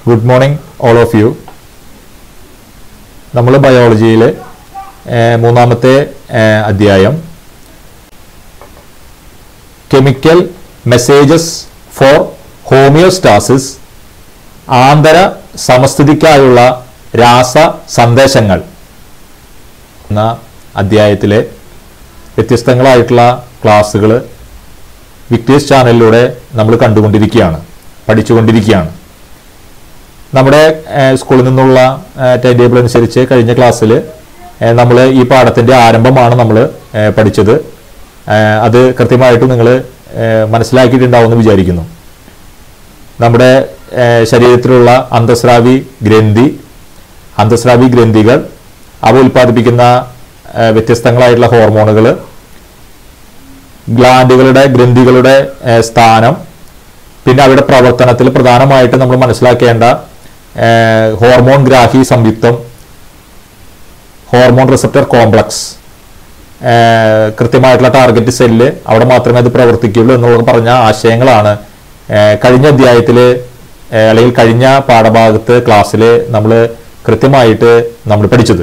Good morning, all of you. നമ്മൾ ബയോളജിയിലെ മൂന്നാമത്തെ അധ്യായം കെമിക്കൽ മെസ്സേജസ് ഫോർ ഹോമിയോസ്റ്റാസിസ് ആന്തര സമസ്ഥിതിക്കായുള്ള രാസ സന്ദേശങ്ങൾ എന്ന അധ്യായത്തിലെ വ്യത്യസ്തങ്ങളായിട്ടുള്ള ക്ലാസ്സുകൾ വിക്ടേഴ്സ് ചാനലിലൂടെ നമ്മൾ കണ്ടുകൊണ്ടിരിക്കുകയാണ്, പഠിച്ചുകൊണ്ടിരിക്കുകയാണ്. നമ്മുടെ സ്കൂളിൽ നിന്നുള്ള ടൈം ടേബിൾ അനുസരിച്ച് കഴിഞ്ഞ ക്ലാസ്സിൽ നമ്മൾ ഈ പാഠത്തിൻ്റെ ആരംഭമാണ് നമ്മൾ പഠിച്ചത്. അത് കൃത്യമായിട്ട് നിങ്ങൾ മനസ്സിലാക്കിയിട്ടുണ്ടാവുമെന്ന് വിചാരിക്കുന്നു. നമ്മുടെ ശരീരത്തിലുള്ള അന്തസ്രാവി ഗ്രന്ഥികൾ, അവ ഉൽപ്പാദിപ്പിക്കുന്ന വ്യത്യസ്തങ്ങളായിട്ടുള്ള ഹോർമോണുകൾ, ഗ്രന്ഥികളുടെ സ്ഥാനം, പിന്നെ അവയുടെ പ്രവർത്തനത്തിൽ പ്രധാനമായിട്ട് നമ്മൾ മനസ്സിലാക്കേണ്ട ഹോർമോൺ ഗ്രാഹി സംയുക്തം, ഹോർമോൺ റിസപ്റ്റർ കോംപ്ലക്സ്, കൃത്യമായിട്ടുള്ള ടാർഗറ്റ് സെല്ല്, അവിടെ മാത്രമേ അത് പ്രവർത്തിക്കുകയുള്ളൂ എന്നുള്ള പറഞ്ഞ ആശയങ്ങളാണ് കഴിഞ്ഞ അധ്യായത്തിൽ അല്ലെങ്കിൽ കഴിഞ്ഞ പാഠഭാഗത്ത് ക്ലാസ്സിൽ നമ്മൾ കൃത്യമായിട്ട് നമ്മൾ പഠിച്ചത്.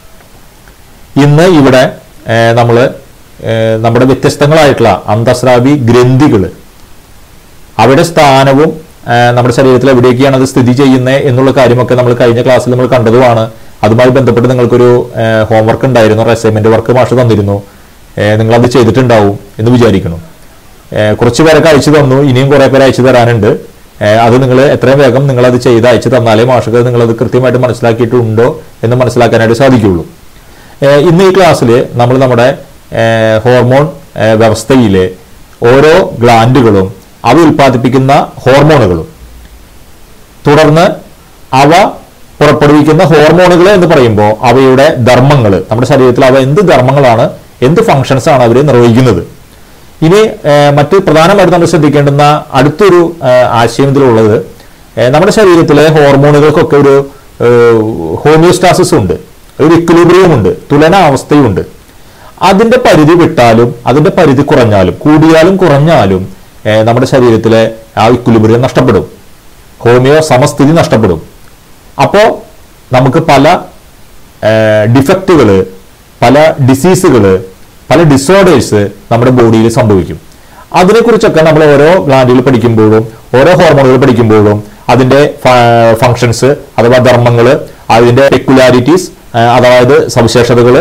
ഇന്ന് ഇവിടെ നമ്മൾ നമ്മുടെ വ്യത്യസ്തങ്ങളായിട്ടുള്ള അന്തസ്രാവി ഗ്രന്ഥികൾ, അവയുടെ സ്ഥാനവും നമ്മുടെ ശരീരത്തിൽ എവിടേക്കാണ് അത് സ്ഥിതി ചെയ്യുന്നത് എന്നുള്ള കാര്യമൊക്കെ നമ്മൾ കഴിഞ്ഞ ക്ലാസ്സിൽ നമ്മൾ കണ്ടതുമാണ്. അതുമായി ബന്ധപ്പെട്ട് നിങ്ങൾക്കൊരു ഹോംവർക്ക് ഉണ്ടായിരുന്നു, ഒരു അസൈൻമെന്റ് വർക്ക് മാഷ് തന്നിരുന്നു. നിങ്ങളത് ചെയ്തിട്ടുണ്ടാവും എന്ന് വിചാരിക്കുന്നു. കുറച്ച് പേരൊക്കെ അയച്ചു തന്നു, ഇനിയും കുറേ പേര് അയച്ചു തരാനുണ്ട്. അത് നിങ്ങൾ എത്രയും വേഗം നിങ്ങളത് ചെയ്ത് അയച്ചു തന്നാലേ മാഷക്ക് നിങ്ങളത് കൃത്യമായിട്ട് മനസ്സിലാക്കിയിട്ടുണ്ടോ എന്ന് മനസ്സിലാക്കാനായിട്ട് സാധിക്കുകയുള്ളൂ. ഇന്ന് ഈ ക്ലാസ്സിൽ നമ്മൾ നമ്മുടെ ഹോർമോൺ വ്യവസ്ഥയിലെ ഓരോ ഗ്ലാൻഡുകളും അവ ഉൽപ്പാദിപ്പിക്കുന്ന ഹോർമോണുകളും, തുടർന്ന് അവ പുറപ്പെടുവിക്കുന്ന ഹോർമോണുകൾ എന്ന് പറയുമ്പോൾ അവയുടെ ധർമ്മങ്ങൾ, നമ്മുടെ ശരീരത്തിൽ അവ എന്ത് ധർമ്മങ്ങളാണ്, എന്ത് ഫങ്ഷൻസ് ആണ് അവർ നിർവഹിക്കുന്നത്. ഇനി മറ്റ് പ്രധാനമായിട്ട് നമ്മൾ ശ്രദ്ധിക്കേണ്ടുന്ന അടുത്തൊരു ആശയം ഇതിലുള്ളത്, നമ്മുടെ ശരീരത്തിലെ ഹോർമോണുകൾക്കൊക്കെ ഒരു ഹോമിയോസ്റ്റാസിസ് ഉണ്ട്, ഒരു ഇക്വിലിബ്രിയം ഉണ്ട്, തുലനാവസ്ഥയുണ്ട്. അതിന്റെ പരിധി വിട്ടാലും അതിന്റെ പരിധി കുറഞ്ഞാലും, കൂടിയാലും കുറഞ്ഞാലും നമ്മുടെ ശരീരത്തിലെ ആ ഇക്വിലിബ്രിയം നഷ്ടപ്പെടും, ഹോമിയോ സമസ്ഥിതി നഷ്ടപ്പെടും. അപ്പോൾ നമുക്ക് പല ഡിഫക്റ്റുകൾ, പല ഡിസീസുകൾ, പല ഡിസോർഡേഴ്സ് നമ്മുടെ ബോഡിയിൽ സംഭവിക്കും. അതിനെക്കുറിച്ചൊക്കെ നമ്മൾ ഓരോ ഗ്ലാൻഡുകൾ പഠിക്കുമ്പോഴും ഓരോ ഹോർമോണുകൾ പഠിക്കുമ്പോഴും അതിൻ്റെ ഫങ്ഷൻസ് അഥവാ ധർമ്മങ്ങൾ, അതിൻ്റെ പെക്യുലാരിറ്റീസ് അതായത് സവിശേഷതകൾ,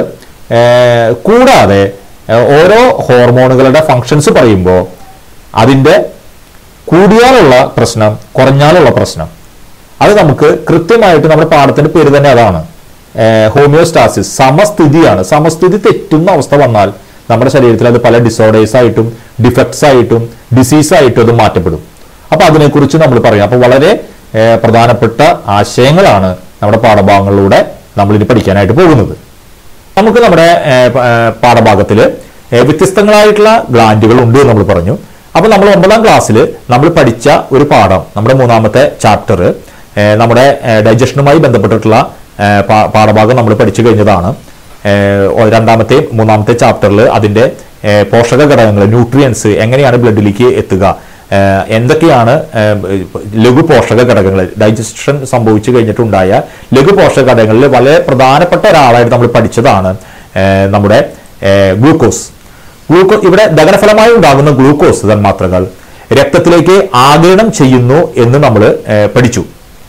കൂടാതെ ഓരോ ഹോർമോണുകളുടെ ഫങ്ഷൻസ് പറയുമ്പോൾ അതിൻ്റെ കൂടിയാലുള്ള പ്രശ്നം, കുറഞ്ഞാലുള്ള പ്രശ്നം, അത് നമുക്ക് കൃത്യമായിട്ട് നമ്മുടെ പാഠത്തിന്റെ പേര് തന്നെ അതാണ്, ഹോമിയോസ്റ്റാസിസ്, സമസ്ഥിതിയാണ്. സമസ്ഥിതി തെറ്റുന്ന അവസ്ഥ വന്നാൽ നമ്മുടെ ശരീരത്തിൽ അത് പല ഡിസോർഡേഴ്സ് ആയിട്ടും ഡിഫക്ട്സ് ആയിട്ടും ഡിസീസ് ആയിട്ടും അത് മാറ്റപ്പെടും. അപ്പൊ അതിനെക്കുറിച്ച് നമ്മൾ പറയാം. അപ്പൊ വളരെ പ്രധാനപ്പെട്ട ആശയങ്ങളാണ് നമ്മുടെ പാഠഭാഗങ്ങളിലൂടെ നമ്മളിനി പഠിക്കാനായിട്ട് പോകുന്നത്. നമുക്ക് നമ്മുടെ പാഠഭാഗത്തിൽ വ്യത്യസ്തങ്ങളായിട്ടുള്ള ഗ്ലാൻഡുകൾ ഉണ്ട് എന്ന് നമ്മൾ പറഞ്ഞു. അപ്പൊ നമ്മൾ 9ാം ക്ലാസ്സിൽ നമ്മൾ പഠിച്ച ഒരു പാഠം, നമ്മുടെ മൂന്നാമത്തെ ചാപ്റ്റർ, നമ്മുടെ ഡൈജഷനുമായി ബന്ധപ്പെട്ടിട്ടുള്ള പാഠഭാഗം നമ്മൾ പഠിച്ചു കഴിഞ്ഞതാണ്. 2ാമത്തെയും 3ാമത്തെ ചാപ്റ്ററിൽ അതിൻ്റെ പോഷക ഘടകങ്ങൾ, ന്യൂട്രിയൻസ് എങ്ങനെയാണ് ബ്ലഡിലേക്ക് എത്തുക, എന്തൊക്കെയാണ് ലഘു പോഷക ഘടകങ്ങൾ, ഡൈജഷൻ സംഭവിച്ചു കഴിഞ്ഞിട്ടുണ്ടായ ലഘു പോഷക ഘടകങ്ങളിൽ വളരെ പ്രധാനപ്പെട്ട ഒരാളായിട്ട് നമ്മൾ പഠിച്ചതാണ് നമ്മുടെ ഗ്ലൂക്കോസ്. ഇവിടെ ദഹനഫലമായി ഉണ്ടാകുന്ന ഗ്ലൂക്കോസ് തന്മാത്രകൾ രക്തത്തിലേക്ക് ആഗിരണം ചെയ്യുന്നു എന്ന് നമ്മൾ പഠിച്ചു.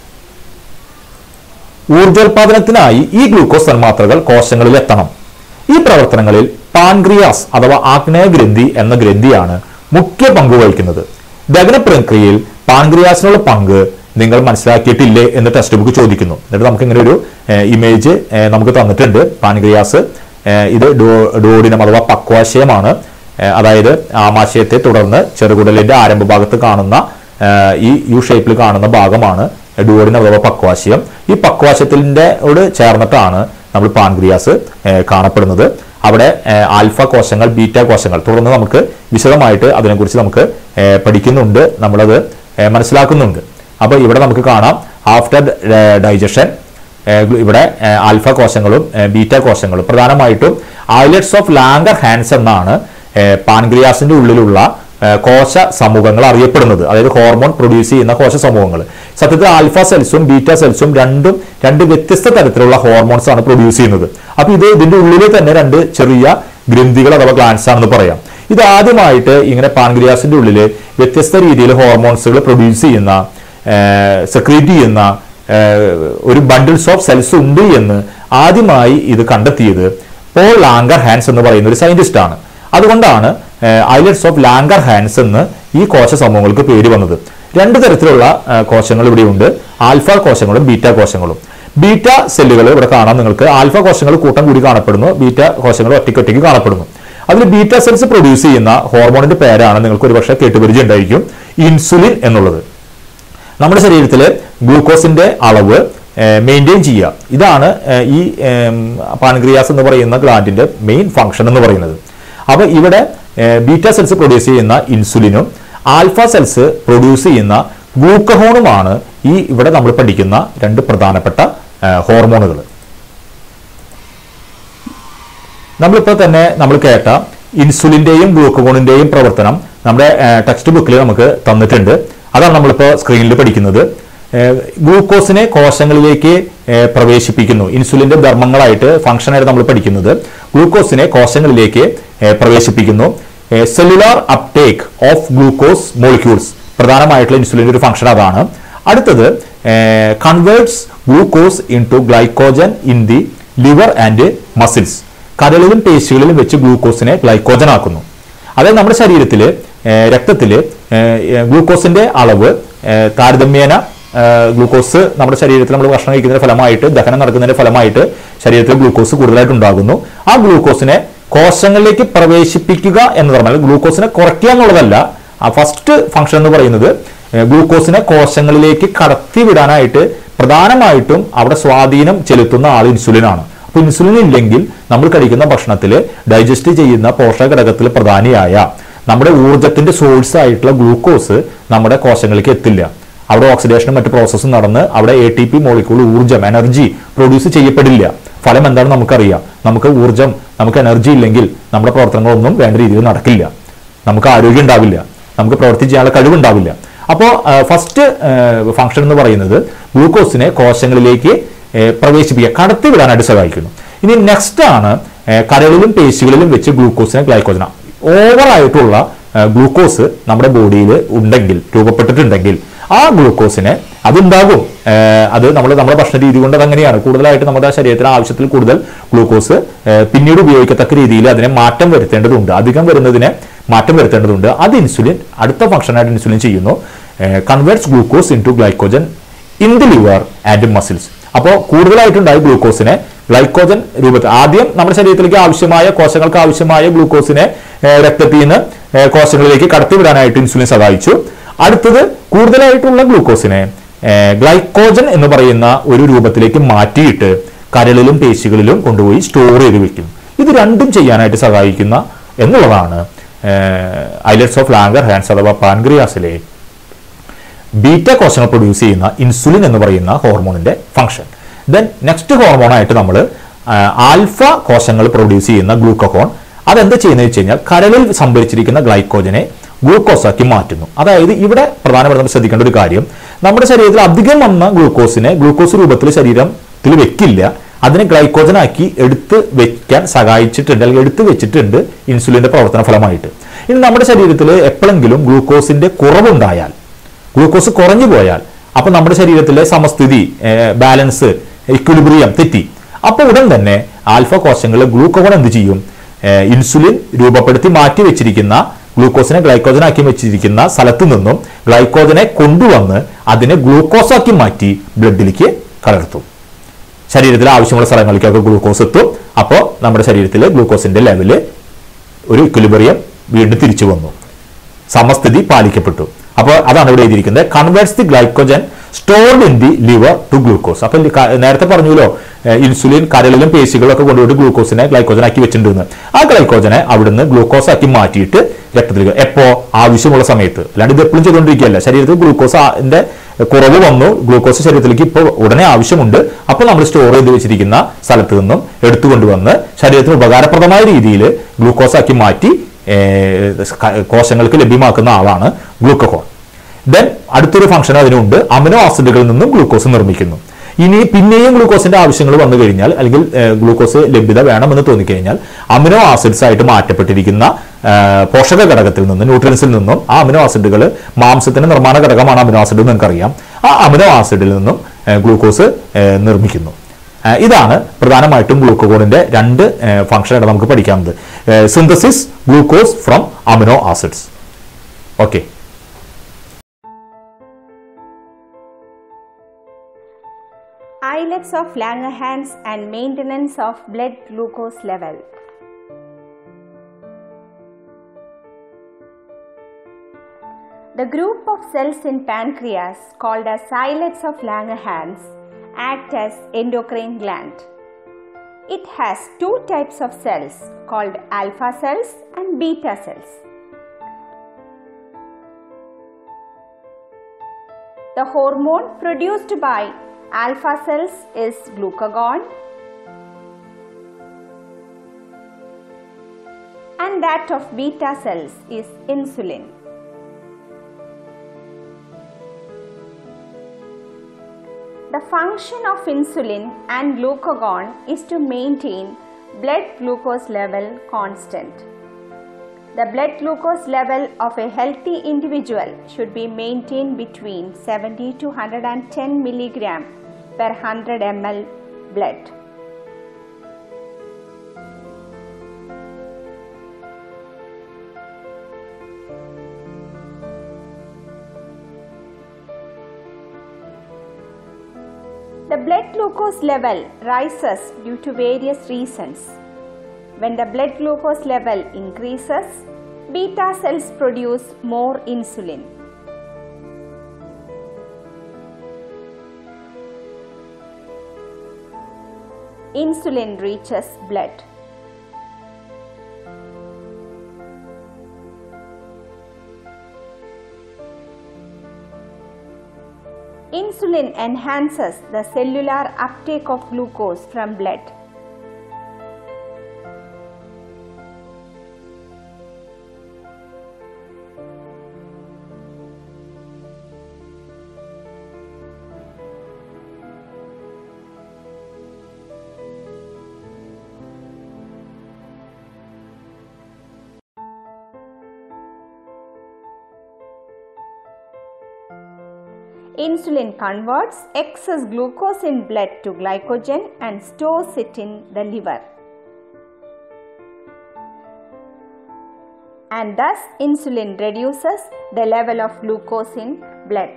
ഊർജോൽപാദനത്തിനായി ഈ ഗ്ലൂക്കോസ് തന്മാത്രകൾ കോശങ്ങളിൽ എത്തണം. ഈ പ്രവർത്തനങ്ങളിൽ പാൻക്രിയാസ് അഥവാ ആഗ്നേയഗ്രന്ഥി എന്ന ഗ്രന്ഥിയാണ് മുഖ്യ പങ്ക് വഹിക്കുന്നത്. ദഹന പ്രക്രിയയിൽ പാൻക്രിയാസിനുള്ള പങ്ക് നിങ്ങൾ മനസ്സിലാക്കിയിട്ടില്ലേ എന്ന് ടെക്സ്റ്റ് ബുക്ക് ചോദിക്കുന്നു. എന്നിട്ട് നമുക്ക് ഇങ്ങനെ ഒരു ഇമേജ് നമുക്ക് തന്നിട്ടുണ്ട്. പാൻക്രിയാസ് ഇത് ഡുവോഡിനം അഥവാ പക്വാശയമാണ്. അതായത് ആമാശയത്തെ തുടർന്ന് ചെറുകുടലിന്റെ ആരംഭ ഭാഗത്ത് കാണുന്ന ഈ യു ഷേപ്പിൽ കാണുന്ന ഭാഗമാണ് ഡുവോഡിനം അഥവാ പക്വാശയം. ഈ പക്വാശയത്തിൻ്റെ ചേർന്നിട്ടാണ് നമ്മൾ പാൻക്രിയാസ് കാണപ്പെടുന്നത്. അവിടെ ആൽഫ കോശങ്ങൾ, ബീറ്റ കോശങ്ങൾ, തുടർന്ന് നമുക്ക് വിശദമായിട്ട് അതിനെക്കുറിച്ച് നമുക്ക് പഠിക്കുന്നുണ്ട്, നമ്മളത് മനസ്സിലാക്കുന്നുണ്ട്. അപ്പോൾ ഇവിടെ നമുക്ക് കാണാം ആഫ്റ്റർ ഡൈജഷൻ ഇവിടെ ആൽഫ കോശങ്ങളും ബീറ്റ കോശങ്ങളും, പ്രധാനമായിട്ടും ഐലറ്റ്സ് ഓഫ് ലാംഗർ ഹാൻസ് എന്നാണ് പാൻക്രിയാസിന്റെ ഉള്ളിലുള്ള കോശ സമൂഹങ്ങൾ അറിയപ്പെടുന്നത്. അതായത് ഹോർമോൺ പ്രൊഡ്യൂസ് ചെയ്യുന്ന കോശ സമൂഹങ്ങൾ. സത്യത്തിൽ ആൽഫ സെൽസും ബീറ്റ സെൽസും രണ്ട് വ്യത്യസ്ത തരത്തിലുള്ള ഹോർമോൺസ് ആണ് പ്രൊഡ്യൂസ് ചെയ്യുന്നത്. അപ്പൊ ഇതിന്റെ ഉള്ളിൽ തന്നെ രണ്ട് ചെറിയ ഗ്രന്ഥികൾ അഥവാ ഗ്ലാൻസ് ആണെന്ന് പറയാം. ഇത് ആദ്യമായിട്ട് ഇങ്ങനെ പാൻക്രിയാസിന്റെ ഉള്ളിൽ വ്യത്യസ്ത രീതിയിൽ ഹോർമോൺസുകൾ പ്രൊഡ്യൂസ് ചെയ്യുന്ന സെക്രീറ്റ് ചെയ്യുന്ന ഒരു ബണ്ടിൽസ് ഓഫ് സെൽസ് ഉണ്ട് എന്ന് ആദ്യമായി ഇത് കണ്ടെത്തിയത് പോൾ ലാംഗർ ഹാൻസ് എന്ന് പറയുന്ന ഒരു സയന്റിസ്റ്റ് ആണ്. അതുകൊണ്ടാണ് ഐലറ്റ്സ് ഓഫ് ലാംഗർ ഹാൻസ് എന്ന് ഈ കോശ സമൂഹങ്ങൾക്ക് പേര് വന്നത്. രണ്ട് തരത്തിലുള്ള കോശങ്ങൾ ഇവിടെയുണ്ട്, ആൽഫ കോശങ്ങളും ബീറ്റ കോശങ്ങളും. ബീറ്റ സെല്ലുകൾ ഇവിടെ കാണാം നിങ്ങൾക്ക്. ആൽഫ കോശങ്ങൾ കൂട്ടം കൂടി കാണപ്പെടുന്നു, ബീറ്റ കോശങ്ങൾ ഒറ്റയ്ക്കൊറ്റയ്ക്ക് കാണപ്പെടുന്നു. അതിൽ ബീറ്റ സെൽസ് പ്രൊഡ്യൂസ് ചെയ്യുന്ന ഹോർമോണിന്റെ പേരാണ് നിങ്ങൾക്ക് ഒരുപക്ഷെ കേട്ടുപരിചയം ഉണ്ടായിരിക്കും, ഇൻസുലിൻ എന്നുള്ളത്. നമ്മുടെ ശരീരത്തിലെ ഗ്ലൂക്കോസിന്റെ അളവ് മെയിൻറ്റെയിൻ ചെയ്യുക, ഇതാണ് ഈ പാൻക്രിയാസ് എന്ന് പറയുന്ന ഗ്ലാൻഡിന്റെ മെയിൻ ഫംഗ്ഷൻ എന്ന് പറയുന്നത്. അപ്പോൾ ഇവിടെ ബീറ്റ സെൽസ് പ്രൊഡ്യൂസ് ചെയ്യുന്ന ഇൻസുലിനും ആൽഫ സെൽസ് പ്രൊഡ്യൂസ് ചെയ്യുന്ന ഗ്ലൂക്കഹോണുമാണ് ഈ ഇവിടെ നമ്മൾ പഠിക്കുന്ന രണ്ട് പ്രധാനപ്പെട്ട ഹോർമോണുകൾ. നമ്മളിപ്പോൾ തന്നെ നമ്മൾ കേട്ട ഇൻസുലിന്റെയും ഗ്ലൂക്കഹോണിന്റെയും പ്രവർത്തനം നമ്മുടെ ടെക്സ്റ്റ് ബുക്കിൽ നമുക്ക് തന്നിട്ടുണ്ട്. അതാണ് നമ്മളിപ്പോൾ സ്ക്രീനിൽ പഠിക്കുന്നത്. ഗ്ലൂക്കോസിനെ കോശങ്ങളിലേക്ക് പ്രവേശിപ്പിക്കുന്നു. ഇൻസുലിന്റെ ധർമ്മങ്ങളായിട്ട് ഫംഗ്ഷനായിട്ട് നമ്മൾ പഠിക്കുന്നത് ഗ്ലൂക്കോസിനെ കോശങ്ങളിലേക്ക് പ്രവേശിപ്പിക്കുന്നു. Cellular uptake of glucose molecules, പ്രധാനമായിട്ടുള്ള ഇൻസുലിന്റെ ഒരു ഫംഗ്ഷൻ അതാണ്. അടുത്തത് converts glucose into glycogen in the liver and muscles, കരളിലും പേശികളിലും വെച്ച് ഗ്ലൂക്കോസിനെ ഗ്ലൈക്കോജൻ ആക്കുന്നു. അതായത് നമ്മുടെ ശരീരത്തിൽ രക്തത്തിൽ ഗ്ലൂക്കോസിന്റെ അളവ് താരതമ്യേന ഗ്ലൂക്കോസ് നമ്മുടെ ശരീരത്തിൽ നമ്മൾ ഭക്ഷണം കഴിക്കുന്നതിന്റെ ഫലമായിട്ട്, ദഹനം നടക്കുന്നതിന്റെ ഫലമായിട്ട് ശരീരത്തിൽ ഗ്ലൂക്കോസ് കൂടുതലായിട്ട് ഉണ്ടാകുന്നു. ആ ഗ്ലൂക്കോസിനെ കോശങ്ങളിലേക്ക് പ്രവേശിപ്പിക്കുക എന്ന് പറഞ്ഞാൽ ഗ്ലൂക്കോസിനെ കുറയ്ക്കുക എന്നുള്ളതല്ല. ആ ഫസ്റ്റ് ഫംഗ്ഷൻ എന്ന് പറയുന്നത് ഗ്ലൂക്കോസിനെ കോശങ്ങളിലേക്ക് കടത്തിവിടാനായിട്ട് പ്രധാനമായിട്ടും അവിടെ സ്വാധീനം ചെലുത്തുന്ന ആൾ ഇൻസുലിനാണ്. അപ്പോൾ ഇൻസുലിൻ ഇല്ലെങ്കിൽ നമ്മൾ കഴിക്കുന്ന ഭക്ഷണത്തിൽ ഡൈജസ്റ്റ് ചെയ്യുന്ന പോഷക ഘടകത്തിൽ പ്രധാനിയായ നമ്മുടെ ഊർജത്തിന്റെ സോഴ്സ് ആയിട്ടുള്ള ഗ്ലൂക്കോസ് നമ്മുടെ കോശങ്ങളിലേക്ക് എത്തില്ല. അവിടെ ഓക്സിഡേഷനും മറ്റു പ്രോസസ്സും നടന്ന് അവിടെ ATP മോളിക്യൂൾ ഊർജ്ജം എനർജി പ്രൊഡ്യൂസ് ചെയ്യപ്പെടില്ല. ഫലം എന്താണെന്ന് നമുക്കറിയാം. നമുക്ക് ഊർജ്ജം, നമുക്ക് എനർജി ഇല്ലെങ്കിൽ നമ്മുടെ പ്രവർത്തനങ്ങളൊന്നും വേണ്ട രീതിയിൽ നടക്കില്ല. നമുക്ക് ആരോഗ്യം ഉണ്ടാവില്ല, നമുക്ക് പ്രവർത്തി ചെയ്യാനുള്ള കഴിവുണ്ടാവില്ല. അപ്പോൾ ഫസ്റ്റ് ഫംഗ്ഷൻ എന്ന് പറയുന്നത് ഗ്ലൂക്കോസിനെ കോശങ്ങളിലേക്ക് പ്രവേശിപ്പിക്കുക, കടത്തിവിടാനായിട്ട് സഹായിക്കുന്നു. ഇനി നെക്സ്റ്റ് ആണ് കരളിലും പേശികളിലും വെച്ച് ഗ്ലൂക്കോസിനെ ഗ്ലൈക്കോജന. ഓവറായിട്ടുള്ള ഗ്ലൂക്കോസ് നമ്മുടെ ബോഡിയിൽ ഉണ്ടെങ്കിൽ, രൂപപ്പെട്ടിട്ടുണ്ടെങ്കിൽ ആ ഗ്ലൂക്കോസിനെ അതുണ്ടാകും. അത് നമ്മുടെ ഭക്ഷണ രീതി കൊണ്ട് അതങ്ങനെയാണ്. കൂടുതലായിട്ട് നമ്മുടെ ശരീരത്തിന് ആവശ്യത്തിൽ കൂടുതൽ ഗ്ലൂക്കോസ് പിന്നീട് ഉപയോഗിക്കത്തക്ക രീതിയിൽ അതിനെ മാറ്റം വരുത്തേണ്ടതുണ്ട്, അധികം വരുന്നതിനെ മാറ്റം വരുത്തേണ്ടതുണ്ട്. അത് ഇൻസുലിൻ അടുത്ത ഫംഗ്ഷനായിട്ട് ഇൻസുലിൻ ചെയ്യുന്നു, converts glucose into glycogen in the liver and muscles. അപ്പോൾ കൂടുതലായിട്ടുണ്ടായ ഗ്ലൂക്കോസിനെ ഗ്ലൈക്കോജൻ രൂപത്തിൽ ആദ്യം നമ്മുടെ ശരീരത്തിലേക്ക് ആവശ്യമായ, കോശങ്ങൾക്ക് ആവശ്യമായ ഗ്ലൂക്കോസിനെ രക്തത്തിൽ നിന്ന് കോശങ്ങളിലേക്ക് കടത്തിവിടാനായിട്ട് ഇൻസുലിൻ സഹായിച്ചു. അടുത്തത് കൂടുതലായിട്ടുള്ള ഗ്ലൂക്കോസിനെ ഗ്ലൈക്കോജൻ എന്ന് പറയുന്ന ഒരു രൂപത്തിലേക്ക് മാറ്റിയിട്ട് കരളിലും പേശികളിലും കൊണ്ടുപോയി സ്റ്റോർ ചെയ്ത് വെക്കും. ഇത് രണ്ടും ചെയ്യാനായിട്ട് സഹായിക്കുന്ന എന്നുള്ളതാണ് ഐലറ്റ്സ് ഓഫ് ലാംഗർ ഹാൻസ് അഥവാ പാൻക്രിയാസിലെ ബീറ്റ കോശങ്ങൾ പ്രൊഡ്യൂസ് ചെയ്യുന്ന ഇൻസുലിൻ എന്ന് പറയുന്ന ഹോർമോണിന്റെ ഫംഗ്ഷൻ. ദെൻ നെക്സ്റ്റ് ഹോർമോണായിട്ട് നമ്മൾ ആൽഫ കോശങ്ങൾ പ്രൊഡ്യൂസ് ചെയ്യുന്ന ഗ്ലൂക്കോൺ. അതെന്താ ചെയ്യുന്നത് വെച്ച് കഴിഞ്ഞാൽ കരളിൽ സംഭരിച്ചിരിക്കുന്ന ഗ്ലൈക്കോജനെ ഗ്ലൂക്കോസാക്കി മാറ്റുന്നു. അതായത് ഇവിടെ പ്രധാനപ്പെട്ട ശ്രദ്ധിക്കേണ്ട ഒരു കാര്യം, നമ്മുടെ ശരീരത്തിൽ അധികം വന്ന ഗ്ലൂക്കോസിനെ ഗ്ലൂക്കോസ് രൂപത്തിൽ ശരീരത്തിൽ വെക്കില്ല, അതിനെ ഗ്ലൈക്കോജനാക്കി എടുത്ത് വെക്കാൻ സഹായിച്ചിട്ടുണ്ട്, അല്ലെങ്കിൽ എടുത്ത് വെച്ചിട്ടുണ്ട് ഇൻസുലിന്റെ പ്രവർത്തന ഫലമായിട്ട്. ഇനി നമ്മുടെ ശരീരത്തിൽ എപ്പോഴെങ്കിലും ഗ്ലൂക്കോസിന്റെ കുറവുണ്ടായാൽ, ഗ്ലൂക്കോസ് കുറഞ്ഞു പോയാൽ, അപ്പൊ നമ്മുടെ ശരീരത്തിലെ സമസ്ഥിതി, ബാലൻസ്, ഇക്വിലിബ്രിയം തെറ്റി. അപ്പോൾ ഉടൻ തന്നെ ആൽഫ കോശങ്ങളിൽ ഗ്ലൂക്കോൺ എന്ത് ചെയ്യും? ഇൻസുലിൻ രൂപപ്പെടുത്തി മാറ്റി വെച്ചിരിക്കുന്ന ഗ്ലൂക്കോസിനെ ഗ്ലൈക്കോജനാക്കി വെച്ചിരിക്കുന്ന സ്ഥലത്തു നിന്നും ഗ്ലൈക്കോജനെ കൊണ്ടുവന്ന് അതിനെ ഗ്ലൂക്കോസാക്കി മാറ്റി ബ്ലഡിലേക്ക് കലർത്തും. ശരീരത്തിലെ ആവശ്യമുള്ള സ്ഥലങ്ങളിലേക്കൊക്കെ ഗ്ലൂക്കോസ് എത്തും. അപ്പോൾ നമ്മുടെ ശരീരത്തിലെ ഗ്ലൂക്കോസിന്റെ ലെവല് ഒരു ഇക്വിലിബ്രിയം വീണ്ടും തിരിച്ചു വന്നു, സമസ്ഥിതി പാലിക്കപ്പെട്ടു. അപ്പോൾ അതാണ് ഇവിടെ എഴുതിയിരിക്കുന്നത്, converts the glycogen stored in the liver to glucose. അപ്പൊ നേരത്തെ പറഞ്ഞല്ലോ ഇൻസുലിൻ കരളിലും പേശികളൊക്കെ കൊണ്ടുപോയിട്ട് ഗ്ലൂക്കോസിനെ ഗ്ലൈക്കോജനാക്കി വെച്ചിട്ടുണ്ടെന്ന്. ആ ഗ്ലൈക്കോജനെ അവിടുന്ന് ഗ്ലൂക്കോസ് ആക്കി മാറ്റിയിട്ട് രക്തത്തിലേക്ക് എപ്പോ ആവശ്യമുള്ള സമയത്ത്, അല്ലാണ്ട് ഇത് എപ്പോഴും ചെയ്തുകൊണ്ടിരിക്കുകയല്ല. ശരീരത്തിൽ ഗ്ലൂക്കോസിന്റെ കുറവ് വന്നു, ഗ്ലൂക്കോസ് ശരീരത്തിലേക്ക് ഇപ്പോൾ ഉടനെ ആവശ്യമുണ്ട്, അപ്പോൾ നമ്മൾ സ്റ്റോർ ചെയ്ത് വെച്ചിരിക്കുന്ന സ്ഥലത്ത് നിന്നും എടുത്തുകൊണ്ടുവന്ന് ശരീരത്തിന് ഉപകാരപ്രദമായ രീതിയിൽ ഗ്ലൂക്കോസ് ആക്കി മാറ്റി കോശങ്ങൾക്ക് ലഭ്യമാക്കുന്ന ആളാണ് ഗ്ലൂക്കഗോൺ. ദെൻ അടുത്തൊരു ഫംഗ്ഷൻ അതിനുണ്ട്, അമിനോ ആസിഡുകളിൽ നിന്നും ഗ്ലൂക്കോസ് നിർമ്മിക്കുന്നു. ഇനി പിന്നെയും ഗ്ലൂക്കോസിന്റെ ആവശ്യങ്ങൾ വന്നു കഴിഞ്ഞാൽ, അല്ലെങ്കിൽ ഗ്ലൂക്കോസ് ലഭ്യത വേണമെന്ന് തോന്നിക്കഴിഞ്ഞാൽ അമിനോ ആസിഡ്സ് ആയിട്ട് മാറ്റപ്പെട്ടിരിക്കുന്ന പോഷക ഘടകത്തിൽ നിന്നും, ന്യൂട്രിയൻസിൽ നിന്നും ആ അമിനോ ആസിഡുകൾ, മാംസത്തിന്റെ നിർമ്മാണ ഘടകമാണ് അമിനോ ആസിഡ് എന്ന് നിങ്ങൾക്കറിയാം, ആ അമിനോ ആസിഡിൽ നിന്നും ഗ്ലൂക്കോസ് നിർമ്മിക്കുന്നു. ഇതാണ് പ്രധാനമായിട്ടും ഗ്ലൂക്കഗോണിന്റെ രണ്ട് ഫംഗ്ഷനായിട്ട് നമുക്ക് പഠിക്കാവുന്നത്. Synthesis glucose from amino acids. Okay. Islets of Langerhans and maintenance of blood glucose level. The group of cells in pancreas called as islets of Langerhans act as endocrine gland. It has two types of cells called alpha cells and beta cells. The hormone produced by alpha cells is glucagon and that of beta cells is insulin. The function of insulin and glucagon is to maintain blood glucose level constant. The blood glucose level of a healthy individual should be maintained between 70 to 110 milligram per 100 ml blood. The blood glucose level rises due to various reasons. When the blood glucose level increases, beta cells produce more insulin. Insulin reaches blood. Insulin enhances the cellular uptake of glucose from blood. Insulin converts excess glucose in blood to glycogen and stores it in the liver. And thus insulin reduces the level of glucose in blood.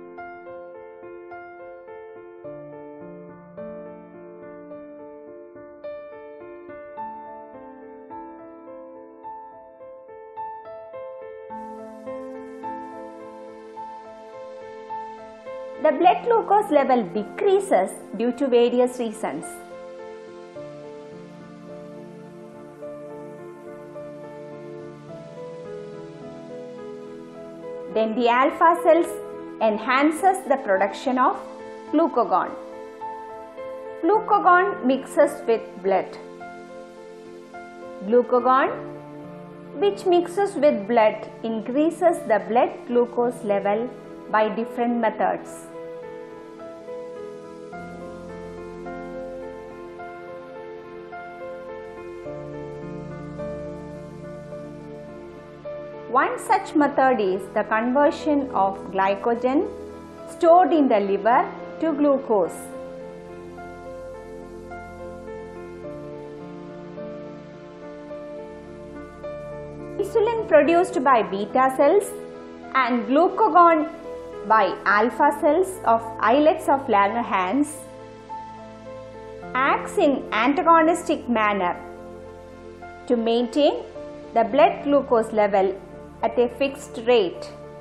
The blood glucose level decreases due to various reasons. Then the alpha cells enhances the production of glucagon. Glucagon mixes with blood. Glucagon, which mixes with blood, increases the blood glucose level by different methods. One such method is the conversion of glycogen stored in the liver to glucose. Insulin produced by beta cells and glucagon by alpha cells of islets of Langerhans acts in antagonistic manner to maintain the blood glucose level at a fixed rate.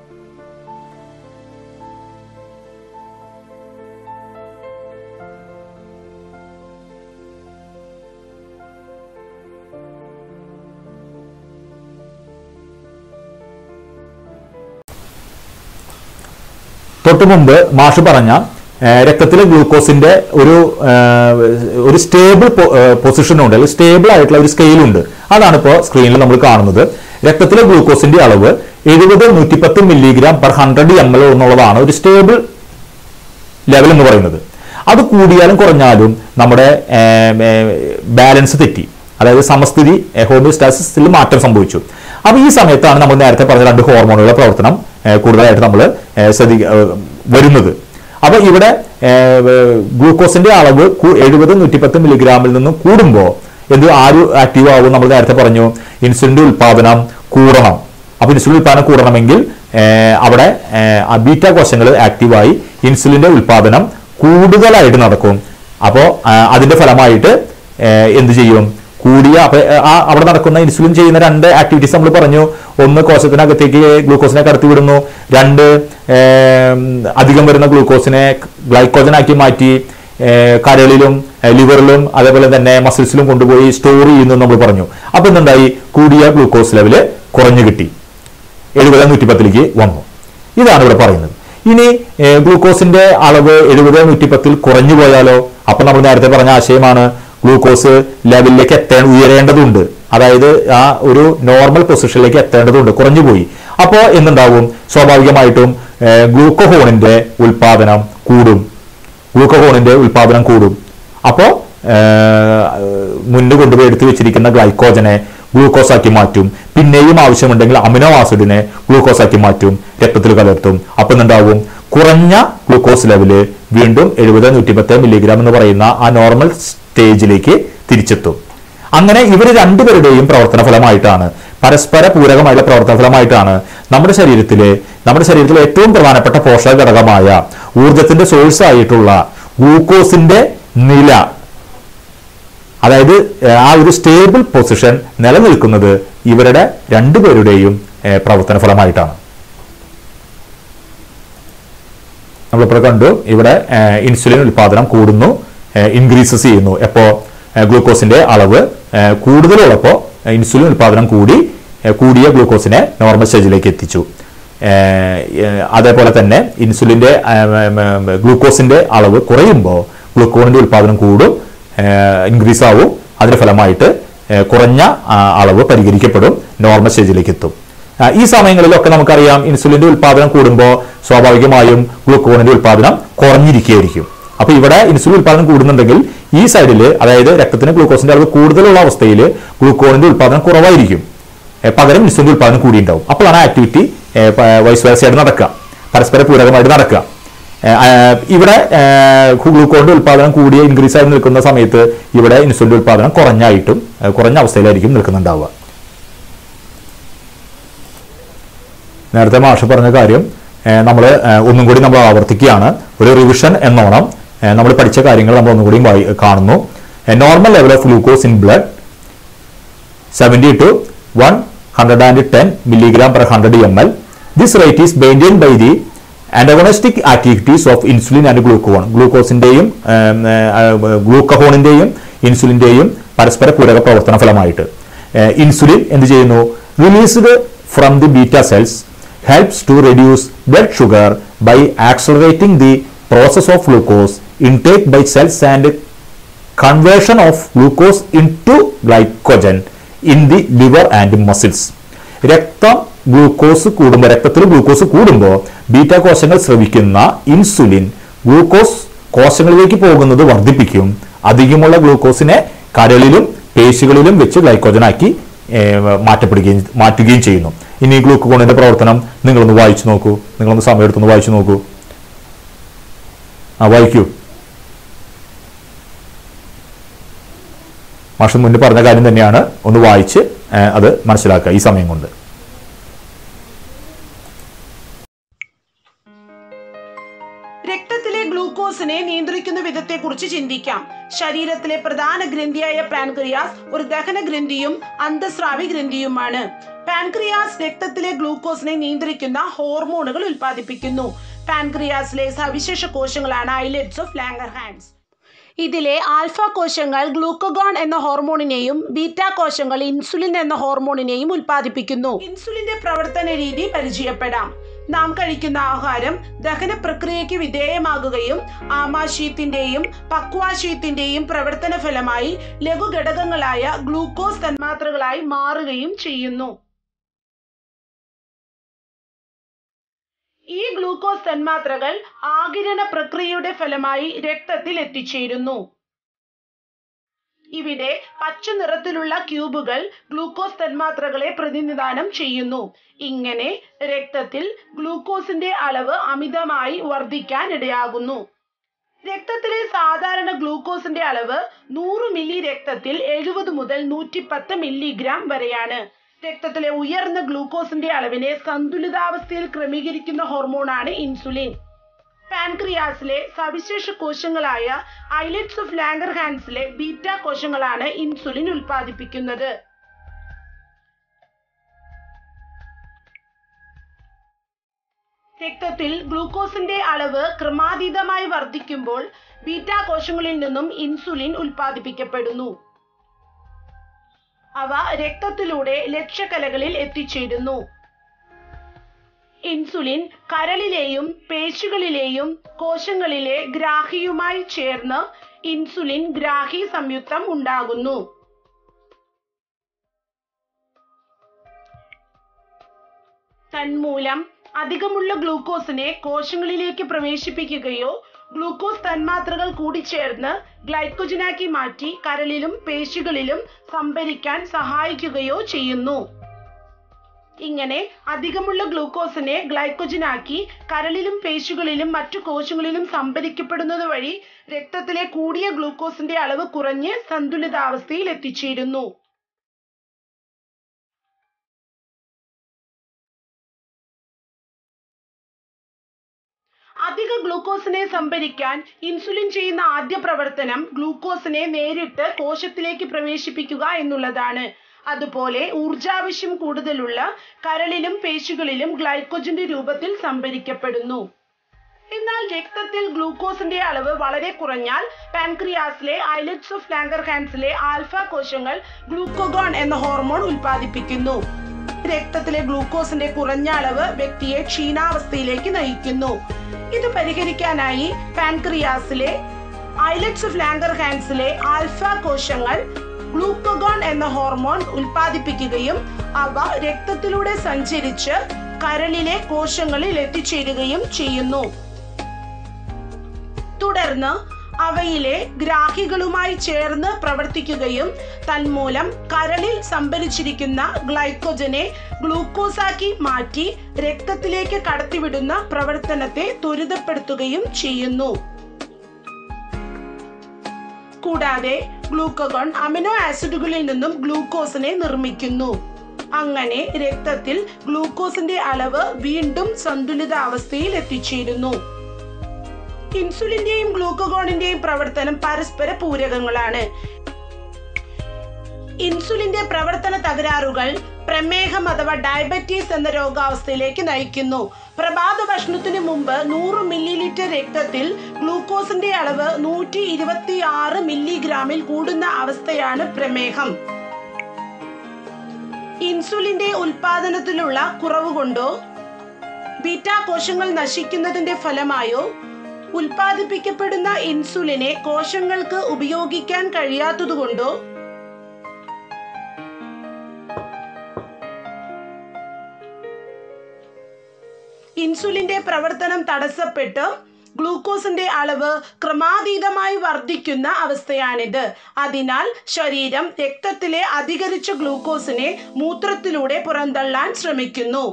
തൊട്ടു മുമ്പ് മാഷ് പറഞ്ഞ രക്തത്തിലെ ഗ്ലൂക്കോസിന്റെ ഒരു stable position ഉണ്ട്, അല്ലെങ്കിൽ stable ആയിട്ടുള്ള ഒരു സ്കെയിൽ ഉണ്ട്. അതാണ് ഇപ്പോൾ സ്ക്രീനിൽ നമ്മൾ കാണുന്നത്. രക്തത്തിലെ ഗ്ലൂക്കോസിന്റെ അളവ് 70-110 മില്ലിഗ്രാം പെർ 100 ml എന്നുള്ളതാണ് ഒരു സ്റ്റേബിൾ ലെവൽ എന്ന് പറയുന്നത്. അത് കൂടിയാലും കുറഞ്ഞാലും നമ്മുടെ ബാലൻസ് തെറ്റി, അതായത് സമസ്ഥിതി ഹോമിയോസ്റ്റാസിസിൽ മാറ്റം സംഭവിച്ചു. അപ്പൊ ഈ സമയത്താണ് നമ്മൾ നേരത്തെ പറഞ്ഞ 2 ഹോർമോണുകളുടെ പ്രവർത്തനം കൂടുതലായിട്ട് നമ്മൾ വരുന്നത്. അപ്പൊ ഇവിടെ ഗ്ലൂക്കോസിന്റെ അളവ് 70-110 മില്ലിഗ്രാമിൽ നിന്നും കൂടുമ്പോൾ ആര് ആക്റ്റീവ് ആവും? നമ്മൾ നേരത്തെ പറഞ്ഞു ഇൻസുലിന്റെ ഉൽപാദനം കൂടണം. അപ്പൊ ഇൻസുലിൻ ഉൽപാദനം കൂടണമെങ്കിൽ അവിടെ ബീറ്റ കോശങ്ങൾ ആക്റ്റീവായി ഇൻസുലിന്റെ ഉൽപാദനം കൂടുതലായിട്ട് നടക്കും. അപ്പോൾ അതിന്റെ ഫലമായിട്ട് എന്ത് ചെയ്യും? കൂടിയ അവിടെ നടക്കുന്ന ഇൻസുലിൻ ചെയ്യുന്ന 2 ആക്ടിവിറ്റീസ് നമ്മൾ പറഞ്ഞു. ഒന്ന്, കോശത്തിനകത്തേക്ക് ഗ്ലൂക്കോസിനെ കടത്തി വിടുന്നു. 2, അധികം വരുന്ന ഗ്ലൂക്കോസിനെ ഗ്ലൈക്കോജനാക്കി മാറ്റി കരളിലും ലിവറിലും അതേപോലെ തന്നെ മസിൽസിലും കൊണ്ടുപോയി സ്റ്റോർ ചെയ്യുന്നു നമ്മൾ പറഞ്ഞു. അപ്പൊ എന്തുണ്ടായി? കൂടിയ ഗ്ലൂക്കോസ് ലെവല് കുറഞ്ഞു കിട്ടി, 70-110 വന്നു. ഇതാണ് ഇവിടെ പറയുന്നത്. ഇനി ഗ്ലൂക്കോസിന്റെ അളവ് 70-110 കുറഞ്ഞു പോയാലോ? അപ്പൊ നമ്മൾ നേരത്തെ പറഞ്ഞ ആശയമാണ്, ഗ്ലൂക്കോസ് ലെവലിലേക്ക് ഉയരേണ്ടതുണ്ട്, അതായത് ആ ഒരു നോർമൽ പൊസിഷനിലേക്ക് എത്തേണ്ടതുണ്ട്, കുറഞ്ഞുപോയി. അപ്പോൾ എന്തുണ്ടാവും? സ്വാഭാവികമായിട്ടും ഗ്ലൂക്കോഹോണിന്റെ ഉൽപാദനം കൂടും. അപ്പോൾ മുന്നേ കൊണ്ടുപോയി എടുത്തു വെച്ചിരിക്കുന്ന ഗ്ലൈക്കോജനെ ഗ്ലൂക്കോസ് ആക്കി മാറ്റും. പിന്നെയും ആവശ്യമുണ്ടെങ്കിൽ അമിനോ ആസിഡിനെ ഗ്ലൂക്കോസ് ആക്കി മാറ്റും, രക്തത്തിൽ കലർത്തും. അപ്പൊ എന്തുണ്ടാവും? കുറഞ്ഞ ഗ്ലൂക്കോസ് ലെവല് വീണ്ടും 70-110 മില്ലിഗ്രാം എന്ന് പറയുന്ന ആ നോർമൽ സ്റ്റേജിലേക്ക് തിരിച്ചെത്തും. അങ്ങനെ ഇവർ രണ്ടുപേരുടെയും പ്രവർത്തന ഫലമായിട്ടാണ്, പരസ്പര പൂരകമായുള്ള പ്രവർത്തന ഫലമായിട്ടാണ് നമ്മുടെ ശരീരത്തിലെ ഏറ്റവും പ്രധാനപ്പെട്ട പോഷക ഘടകമായ ഊർജത്തിന്റെ സോഴ്സ് ആയിട്ടുള്ള ഗ്ലൂക്കോസിന്റെ നില, അതായത് ആ ഒരു സ്റ്റേബിൾ പൊസിഷൻ നിലനിൽക്കുന്നത് ഇവരുടെ രണ്ടുപേരുടെയും പ്രവർത്തന ഫലമായിട്ടാണ്. നമ്മളിപ്പോൾ കണ്ടു, ഇവിടെ ഇൻസുലിൻ ഉൽപാദനം കൂടുന്നു, ഇൻക്രീസസ് ചെയ്യുന്നു. എപ്പോൾ ഗ്ലൂക്കോസിന്റെ അളവ് കൂടുതലുള്ളപ്പോൾ ഇൻസുലിൻ ഉൽപാദനം കൂടിയ ഗ്ലൂക്കോസിനെ നോർമൽ സ്റ്റേജിലേക്ക് എത്തിച്ചു. അതേപോലെ തന്നെ ഗ്ലൂക്കോസിന്റെ അളവ് കുറയുമ്പോൾ ഗ്ലൂക്കോണിന്റെ ഉൽപാദനം കൂടും, ഇൻക്രീസ് ആവും. അതിന്റെ ഫലമായിട്ട് കുറഞ്ഞ അളവ് പരിഹരിക്കപ്പെടും, നോർമൽ സ്റ്റേജിലേക്ക് എത്തും. ഈ സമയങ്ങളിലൊക്കെ നമുക്കറിയാം, ഇൻസുലിന്റെ ഉൽപാദനം കൂടുമ്പോൾ സ്വാഭാവികമായും ഗ്ലൂക്കോണിന്റെ ഉൽപാദനം കുറഞ്ഞിരിക്കുകയായിരിക്കും. അപ്പൊ ഇവിടെ ഇൻസുലിൻ ഉൽപാദനം കൂടുന്നുണ്ടെങ്കിൽ ഈ സൈഡിൽ, അതായത് രക്തത്തിന് ഗ്ലൂക്കോസിന്റെ അളവ് കൂടുതലുള്ള അവസ്ഥയിൽ ഗ്ലൂക്കോണിന്റെ ഉൽപാദനം കുറവായിരിക്കും, പകരം ഇൻസുലിന്റെ ഉൽപാദനം കൂടിയുണ്ടാവും. അപ്പോഴാണ് ആക്ടിവിറ്റി വൈസ് വേഴ്സയായിട്ട് നടക്കുക, പരസ്പര പൂരകമായിട്ട് നടക്കുക. ഇവിടെ ഗ്ലൂക്കോണിന്റെ ഉൽപാദനം കൂടിയ ഇൻക്രീസ് ആയി നിൽക്കുന്ന സമയത്ത് ഇവിടെ ഇൻസുലിന്റെ ഉൽപാദനം കുറഞ്ഞ അവസ്ഥയിലായിരിക്കും നിൽക്കുന്നുണ്ടാവുക. നേരത്തെ മാഷ് പറഞ്ഞ കാര്യം നമ്മൾ ഒന്നും കൂടി നമ്മൾ ആവർത്തിക്കുകയാണ്. ഒരു റിവിഷൻ എന്നോണം നമ്മൾ പഠിച്ച കാര്യങ്ങൾ നമ്മൾ ഒന്നും കൂടി കാണുന്നു. Normal level of glucose in blood 70-110 milligram per 100 ml. This rate is maintained by the antagonistic activities of insulin and glucagon. ഗ്ലൂക്കോസിന്റെയും ഗ്ലൂക്കഹോണിന്റെയും ഇൻസുലിന്റെയും പരസ്പര പൂരക പ്രവർത്തന ഫലമായിട്ട് ഇൻസുലിൻ എന്ത് ചെയ്യുന്നു? Released from the beta cells helps to reduce blood sugar by accelerating the process of glucose intake by cells and conversion of glucose into glycogen in the liver and muscles. രക്തത്തിൽ glucose കൂടുമ്പോൾ beta കോശങ്ങൾ സ്രവിക്കുന്ന insulin glucose കോശങ്ങളിലേക്ക് പോകുന്നത് വർദ്ധിപ്പിക്കും. അധികമുള്ള ഗ്ലൂക്കോസിനെ കരളിലും പേശികളിലും വെച്ച് ഗ്ലൈക്കോജനാക്കി മാറ്റുകയും ചെയ്യുന്നു. ഇനി ഗ്ലൂക്കോണിന്റെ പ്രവർത്തനം നിങ്ങളൊന്ന് വായിച്ചു നോക്കൂ, നിങ്ങളൊന്ന് സമയമെടുത്തൊന്ന് വായിച്ചു നോക്കൂ. വായിക്കൂ. മാഷ് മുന്നേ പറഞ്ഞ കാര്യം തന്നെയാണ്, ഒന്ന് വായിച്ച് അത് മനസ്സിലാക്കുക ഈ സമയം കൊണ്ട്. രക്തത്തിലെ ഗ്ലൂക്കോസിനെ നിയന്ത്രിക്കുന്ന വിധത്തെക്കുറിച്ച് ചിന്തിക്കാം. ശരീരത്തിലെ പ്രധാന ഗ്രന്ഥിയായ പാൻക്രിയാസ് ഒരു ദഹന ഗ്രന്ഥിയും അന്തസ്രാവി ഗ്രന്ഥിയുമാണ്. പാൻക്രിയാസ് രക്തത്തിലെ ഗ്ലൂക്കോസിനെ നിയന്ത്രിക്കുന്ന ഹോർമോണുകൾ ഉൽപ്പാദിപ്പിക്കുന്നു. പാൻക്രിയാസിലെ സവിശേഷ കോശങ്ങളാണ് ഐലറ്റ്സ് ഓഫ് ലാംഗർഹാൻസ്. ഇതിലെ ആൽഫ കോശങ്ങൾ ഗ്ലൂക്കഗോൺ എന്ന ഹോർമോണിനെയും ബീറ്റ കോശങ്ങൾ ഇൻസുലിൻ എന്ന ഹോർമോണിനെയും ഉൽപ്പാദിപ്പിക്കുന്നു. ഇൻസുലിന്റെ പ്രവർത്തന രീതി പരിചയപ്പെടാം. നാം കഴിക്കുന്ന ആഹാരം ദഹന പ്രക്രിയയ്ക്ക് വിധേയമാകുകയും ആമാശയത്തിന്റെയും പക്വാശയത്തിന്റെയും പ്രവർത്തന ഫലമായി ലഘുഘടകങ്ങളായ ഗ്ലൂക്കോസ് തന്മാത്രകളായി മാറുകയും ചെയ്യുന്നു. ഈ ഗ്ലൂക്കോസ് തന്മാത്രകൾ ആഗിരണ പ്രക്രിയയുടെ ഫലമായി രക്തത്തിൽ എത്തിച്ചേരുന്നു. ഇവിടെ പച്ച നിറത്തിലുള്ള ക്യൂബുകൾ ഗ്ലൂക്കോസ് തന്മാത്രകളെ പ്രതിനിധാനം ചെയ്യുന്നു. ഇങ്ങനെ രക്തത്തിൽ ഗ്ലൂക്കോസിന്റെ അളവ് അമിതമായി വർദ്ധിക്കാൻ ഇടയാകുന്നു. രക്തത്തിലെ സാധാരണ ഗ്ലൂക്കോസിന്റെ അളവ് 100 മില്ലി രക്തത്തിൽ 70 മുതൽ 110 മില്ലിഗ്രാം വരെയാണ്. രക്തത്തിലെ ഉയർന്ന ഗ്ലൂക്കോസിന്റെ അളവിനെ സന്തുലിതാവസ്ഥയിൽ ക്രമീകരിക്കുന്ന ഹോർമോണാണ് ഇൻസുലിൻ. പാൻക്രിയാസിലെ സവിശേഷ കോശങ്ങളായ ഐലറ്റ്സ് ഓഫ് ലാംഗർഹാൻസിലെ ബീറ്റ കോശങ്ങളാണ് ഇൻസുലിൻ ഉൽപ്പാദിപ്പിക്കുന്നത്. രക്തത്തിൽ ഗ്ലൂക്കോസിന്റെ അളവ് ക്രമാതീതമായി വർദ്ധിക്കുമ്പോൾ ബീറ്റ കോശങ്ങളിൽ നിന്നും ഇൻസുലിൻ ഉൽപ്പാദിപ്പിക്കപ്പെടുന്നു. അവ രക്തത്തിലൂടെ ലക്ഷ്യകലകളിൽ എത്തിച്ചേരുന്നു. ഇൻസുലിൻ കരളിലെയും പേശികളിലെയും കോശങ്ങളിലെ ഗ്രാഹിയുമായി ചേർന്ന് ഇൻസുലിൻ ഗ്രാഹി സംയുക്തം ഉണ്ടാകുന്നു. തന്മൂലം അധികമുള്ള ഗ്ലൂക്കോസിനെ കോശങ്ങളിലേക്ക് പ്രവേശിപ്പിക്കുകയോ ഗ്ലൂക്കോസ് തന്മാത്രകൾ കൂടിച്ചേർന്ന് ഗ്ലൈക്കോജനാക്കി മാറ്റി കരളിലും പേശികളിലും സംഭരിക്കാൻ സഹായിക്കുകയോ ചെയ്യുന്നു. ഇങ്ങനെ അധികമുള്ള ഗ്ലൂക്കോസിനെ ഗ്ലൈക്കോജനാക്കി കരളിലും പേശികളിലും മറ്റു കോശങ്ങളിലും സംഭരിക്കപ്പെടുന്നത് വഴി രക്തത്തിലെ കൂടിയ ഗ്ലൂക്കോസിന്റെ അളവ് കുറഞ്ഞ് സന്തുലിതാവസ്ഥയിൽ എത്തിച്ചേരുന്നു. അധിക ഗ്ലൂക്കോസിനെ സംഭരിക്കാൻ ഇൻസുലിൻ ചെയ്യുന്ന ആദ്യ പ്രവർത്തനം ഗ്ലൂക്കോസിനെ നേരിട്ട് കോശത്തിലേക്ക് പ്രവേശിപ്പിക്കുക എന്നുള്ളതാണ്. അതുപോലെ ഊർജാവശ്യം കൂടുതലുള്ള കരളിലും പേശികളിലും ഗ്ലൈക്കോജന്റെ രൂപത്തിൽ സംഭരിക്കപ്പെടുന്നു. എന്നാൽ രക്തത്തിൽ ഗ്ലൂക്കോസിന്റെ അളവ് വളരെ കുറഞ്ഞാൽ പാൻക്രിയാസിലെ ഐലറ്റ്സ് ഓഫ് ലാംഗർഹാൻസിലെ ആൽഫ കോശങ്ങൾ ഗ്ലൂക്കോഗോൺ എന്ന ഹോർമോൺ ഉൽപ്പാദിപ്പിക്കുന്നു. രക്തത്തിലെ ഗ്ലൂക്കോസിന്റെ കുറഞ്ഞ അളവ് വ്യക്തിയെ ക്ഷീണാവസ്ഥയിലേക്ക് നയിക്കുന്നു. ഇത് പരിഹരിക്കാനായി പാൻക്രിയാസിലെ ഐലറ്റ്സ് ഓഫ് ലാംഗർഹാൻസിലെ ആൽഫ കോശങ്ങൾ ഗ്ലൂക്കോഗോൺ എന്ന ഹോർമോൺ ഉൽപ്പാദിപ്പിക്കുകയും അവ രക്തത്തിലൂടെ സഞ്ചരിച്ച് കരളിലെ കോശങ്ങളിൽ എത്തിച്ചേരുകയും ചെയ്യുന്നു. തുടർന്ന് അവയിലെ ഗ്രാഹികളുമായി ചേർന്ന് പ്രവർത്തിക്കുകയും തന്മൂലം കരളിൽ സംഭരിച്ചിരിക്കുന്ന ഗ്ലൈക്കോജനെ ഗ്ലൂക്കോസാക്കി മാറ്റി രക്തത്തിലേക്ക് കടത്തിവിടുന്ന പ്രവർത്തനത്തെ ത്വരിതപ്പെടുത്തുകയും ചെയ്യുന്നു. കൂടാതെ ഗ്ലൂക്കോഗോൺ അമിനോ ആസിഡുകളിൽ നിന്നും ഗ്ലൂക്കോസിനെ നിർമ്മിക്കുന്നു. അങ്ങനെ രക്തത്തിൽ ഗ്ലൂക്കോസിന്റെ അളവ് വീണ്ടും സന്തുലിതാവസ്ഥയിൽ എത്തിച്ചേരുന്നു. ഇൻസുലിന്റെയും ഗ്ലൂക്കോഗോണിന്റെയും പ്രവർത്തനം പരസ്പര പൂരകങ്ങളാണ്. ഇൻസുലിന്റെ പ്രവർത്തന തകരാറുകൾ പ്രമേഹം അഥവാ ഡയബറ്റീസ് എന്ന രോഗാവസ്ഥയിലേക്ക് നയിക്കുന്നു. പ്രഭാത ഭക്ഷണത്തിന് മുമ്പ് 100 മില്ലിലിറ്റർ രക്തത്തിൽ ഗ്ലൂക്കോസിന്റെ അളവ് 126 മില്ലിഗ്രാമിൽ കൂടുന്ന അവസ്ഥയാണ് പ്രമേഹം. ഇൻസുലിന്റെ ഉൽപാദനത്തിലുള്ള കുറവ് കൊണ്ടോ ബീറ്റ കോശങ്ങൾ നശിക്കുന്നതിന്റെ ഫലമായോ ഉൽപ്പാദിപ്പിക്കപ്പെടുന്ന ഇൻസുലിനെ കോശങ്ങൾക്ക് ഉപയോഗിക്കാൻ കഴിയാത്തതുകൊണ്ടോ ഇൻസുലിന്റെ പ്രവർത്തനം തടസ്സപ്പെട്ട് ഗ്ലൂക്കോസിന്റെ അളവ് ക്രമാതീതമായി വർദ്ധിക്കുന്ന അവസ്ഥയാണിത്. അതിനാൽ ശരീരം രക്തത്തിലെ അധികരിച്ച ഗ്ലൂക്കോസിനെ മൂത്രത്തിലൂടെ പുറന്തള്ളാൻ ശ്രമിക്കുന്നു.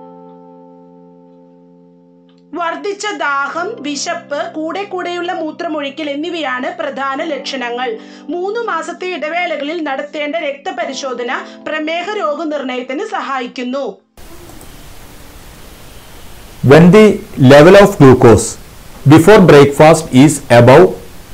വർദ്ധിച്ച ദാഹം, വിശപ്പ്, കൂടെയുള്ള മൂത്രമൊഴിക്കൽ എന്നിവയാണ് പ്രധാന ലക്ഷണങ്ങൾ. 3 മാസത്തെ ഇടവേളകളിൽ നടത്തേണ്ട രക്തപരിശോധന പ്രമേഹ രോഗനിർണയത്തിന് സഹായിക്കുന്നു. When the level of glucose before breakfast is above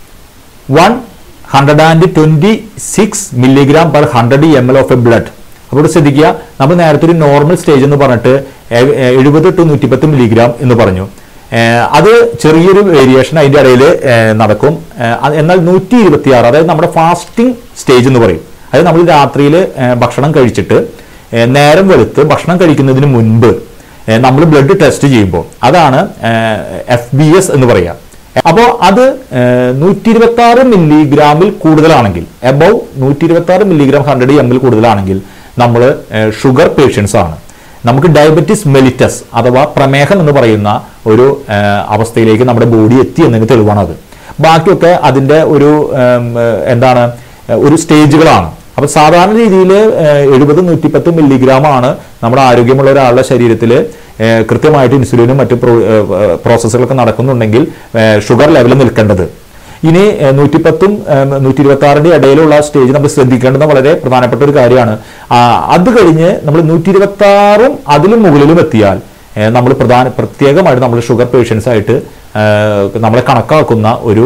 126 milligram per 100 ml of a blood, അപ്പോൾ ശ്രദ്ധിക്കുക, നമ്മൾ നേരത്തെ ഒരു നോർമൽ സ്റ്റേജ് എന്ന് പറഞ്ഞിട്ട് 70 to 110 മില്ലിഗ്രാം എന്ന് പറഞ്ഞു. അത് ചെറിയൊരു വേരിയേഷൻ അതിൻ്റെ ഇടയിൽ നടക്കും. എന്നാൽ 126, അതായത് നമ്മുടെ ഫാസ്റ്റിംഗ് സ്റ്റേജ് എന്ന് പറയും. അതായത് നമ്മൾ രാത്രിയിൽ ഭക്ഷണം കഴിച്ചിട്ട് നേരം വെളുത്ത് ഭക്ഷണം കഴിക്കുന്നതിന് മുൻപ് നമ്മൾ ബ്ലഡ് ടെസ്റ്റ് ചെയ്യുമ്പോൾ അതാണ് FBS എന്ന് പറയുക. അപ്പോൾ അത് 126 മില്ലിഗ്രാമിൽ കൂടുതലാണെങ്കിൽ, എബവ് 126 മില്ലിഗ്രാം 100 ml കൂടുതലാണെങ്കിൽ നമ്മൾ ഷുഗർ പേഷ്യൻസ് ആണ്. നമുക്ക് ഡയബറ്റിസ് മെലിറ്റസ് അഥവാ പ്രമേഹം എന്ന് പറയുന്ന ഒരു അവസ്ഥയിലേക്ക് നമ്മുടെ ബോഡി എത്തി എന്നതിന് തെളിവാണ് അത്. ബാക്കിയൊക്കെ അതിൻ്റെ ഒരു എന്താണ് ഒരു സ്റ്റേജുകളാണ്. അപ്പോൾ സാധാരണ രീതിയിൽ 70-110 മില്ലിഗ്രാമാണ് നമ്മുടെ ആരോഗ്യമുള്ള ഒരാളുടെ ശരീരത്തിൽ കൃത്യമായിട്ട് ഇൻസുലിനും മറ്റു പ്രോസസ്സുകളൊക്കെ നടക്കുന്നുണ്ടെങ്കിൽ ഷുഗർ ലെവൽ നിൽക്കേണ്ടത്. ഇനി 110-ഉം 126 ഇടയിലുള്ള സ്റ്റേജ് നമ്മൾ ശ്രദ്ധിക്കേണ്ടുന്ന വളരെ പ്രധാനപ്പെട്ട ഒരു കാര്യമാണ്. അത് കഴിഞ്ഞ് നമ്മൾ 126-ഉം അതിലും മുകളിലും എത്തിയാൽ നമ്മൾ പ്രത്യേകമായിട്ട് നമ്മൾ ഷുഗർ പേഷ്യൻസ് ആയിട്ട് നമ്മളെ കണക്കാക്കുന്ന ഒരു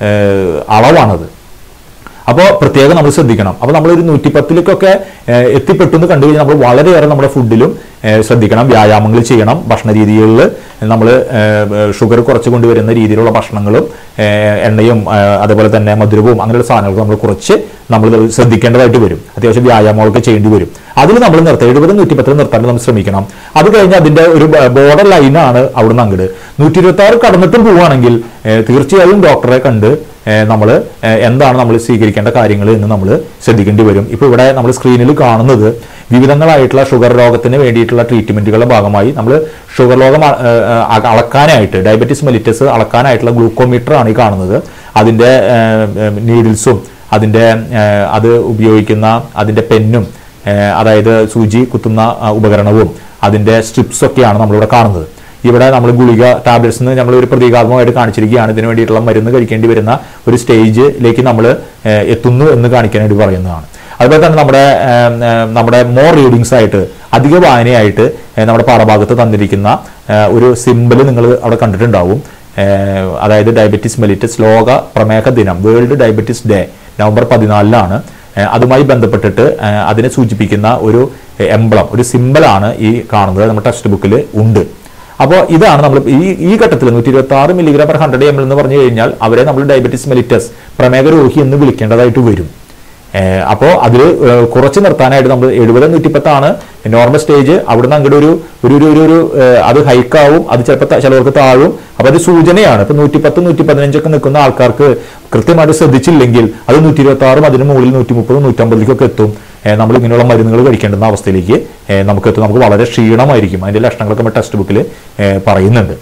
അളവാണത്. അപ്പോൾ പ്രത്യേകം നമ്മൾ ശ്രദ്ധിക്കണം. അപ്പോൾ നമ്മളൊരു 110-ലേക്കൊക്കെ എത്തിപ്പെട്ടു എന്ന് കണ്ടു കഴിഞ്ഞാൽ നമ്മൾ വളരെയേറെ നമ്മുടെ ഫുഡിലും ശ്രദ്ധിക്കണം, വ്യായാമങ്ങൾ ചെയ്യണം, ഭക്ഷണ രീതികളിൽ നമ്മൾ ഷുഗർ കുറച്ച് കൊണ്ടുവരുന്ന രീതിയിലുള്ള ഭക്ഷണങ്ങളും എണ്ണയും അതുപോലെ തന്നെ മധുരവും അങ്ങനെയുള്ള സാധനങ്ങൾ നമ്മൾ കുറച്ച് നമ്മൾ ശ്രദ്ധിക്കേണ്ടതായിട്ട് വരും. അത്യാവശ്യം വ്യായാമങ്ങളൊക്കെ ചെയ്യേണ്ടി വരും. അതിൽ നമ്മൾ നിർത്തുക 70-110 നിർത്താൻ നമ്മൾ ശ്രമിക്കണം. അത് കഴിഞ്ഞ് അതിൻ്റെ ഒരു ബോർഡർ ലൈനാണ് അവിടുന്ന് അങ്ങോട്ട് 126 കടന്നിട്ടും പോവുകയാണെങ്കിൽ തീർച്ചയായും ഡോക്ടറെ കണ്ട് നമ്മൾ എന്താണ് നമ്മൾ സ്വീകരിക്കേണ്ട കാര്യങ്ങൾ എന്ന് നമ്മൾ ശ്രദ്ധിക്കേണ്ടി വരും. ഇപ്പോൾ ഇവിടെ നമ്മൾ സ്ക്രീനിൽ കാണുന്നത് വിവിധങ്ങളായിട്ടുള്ള ഷുഗർ രോഗത്തിന് വേണ്ടിയിട്ടുള്ള ട്രീറ്റ്മെൻറ്റുകളുടെ ഭാഗമായി നമ്മൾ ഷുഗർ രോഗം അളക്കാനായിട്ട് ഡയബറ്റിസ് മെലിറ്റസ് അളക്കാനായിട്ടുള്ള ഗ്ലൂക്കോമീറ്റർ ആണ് ഈ കാണുന്നത്. അതിൻ്റെ നീഡിൽസും അതിൻ്റെ അത് ഉപയോഗിക്കുന്ന അതിൻ്റെ പെന്നും അതായത് സൂചി കുത്തുന്ന ഉപകരണവും അതിൻ്റെ സ്ട്രിപ്സൊക്കെയാണ് നമ്മളിവിടെ കാണുന്നത്. ഇവിടെ നമ്മൾ ഗുളിക ടാബ്ലറ്റ്സ് നമ്മൾ ഒരു പ്രതീകാത്മകമായിട്ട് കാണിച്ചിരിക്കുകയാണ്. ഇതിനു വേണ്ടിയിട്ടുള്ള മരുന്ന് കഴിക്കേണ്ടി വരുന്ന ഒരു സ്റ്റേജിലേക്ക് നമ്മൾ എത്തുന്നു എന്ന് കാണിക്കാനായിട്ട് പറയുന്നതാണ്. അതുപോലെ തന്നെ നമ്മുടെ മോർ റീഡിങ്സ് ആയിട്ട് അധിക വായനയായിട്ട് നമ്മുടെ പാഠഭാഗത്ത് തന്നിരിക്കുന്ന ഒരു സിമ്പിൾ നിങ്ങൾ അവിടെ കണ്ടിട്ടുണ്ടാവും. അതായത് ഡയബറ്റിസ് മെലിറ്റസ് ലോക പ്രമേഹ ദിനം വേൾഡ് ഡയബറ്റിസ് ഡേ നവംബർ 14-ലാണ്. അതുമായി ബന്ധപ്പെട്ടിട്ട് അതിനെ സൂചിപ്പിക്കുന്ന ഒരു എംബ്ലം ഒരു സിമ്പിളാണ് ഈ കാണുന്നത്. നമ്മുടെ ടെക്സ്റ്റ് ബുക്കിൽ ഉണ്ട്. അപ്പോൾ ഇതാണ് നമ്മൾ ഈ ഘട്ടത്തിൽ 126 mg/100 ml എന്ന് പറഞ്ഞു കഴിഞ്ഞാൽ അവരെ നമ്മൾ ഡയബറ്റിസ് മെലിറ്റസ് പ്രമേഹ രോഗി എന്ന് വിളിക്കേണ്ടതായിട്ട് വരും. അപ്പോൾ അതിൽ കുറച്ച് നിർത്താനായിട്ട് നമ്മൾ 70-110 നോർമൽ സ്റ്റേജ്. അവിടുന്ന് അങ്ങോട്ട് ഒരു അത് ഹൈക്കാവും, അത് ചിലർക്ക് താഴും. അപ്പോൾ അത് സൂചനയാണ്. ഇപ്പൊ 110-115 നിൽക്കുന്ന ആൾക്കാർക്ക് കൃത്യമായിട്ട് ശ്രദ്ധിച്ചില്ലെങ്കിൽ അത് 126 അതിന് മുകളിൽ 130-150 എത്തും. നമ്മൾ ഇങ്ങനെയുള്ള മരുന്നുകൾ കഴിക്കേണ്ടുന്ന അവസ്ഥയിലേക്ക് നമുക്ക് എത്തും. നമുക്ക് വളരെ ക്ഷീണമായിരിക്കും. അതിന്റെ ലക്ഷണങ്ങളൊക്കെ നമ്മൾ ടെക്സ്റ്റ് ബുക്കിൽ പറയുന്നുണ്ട്.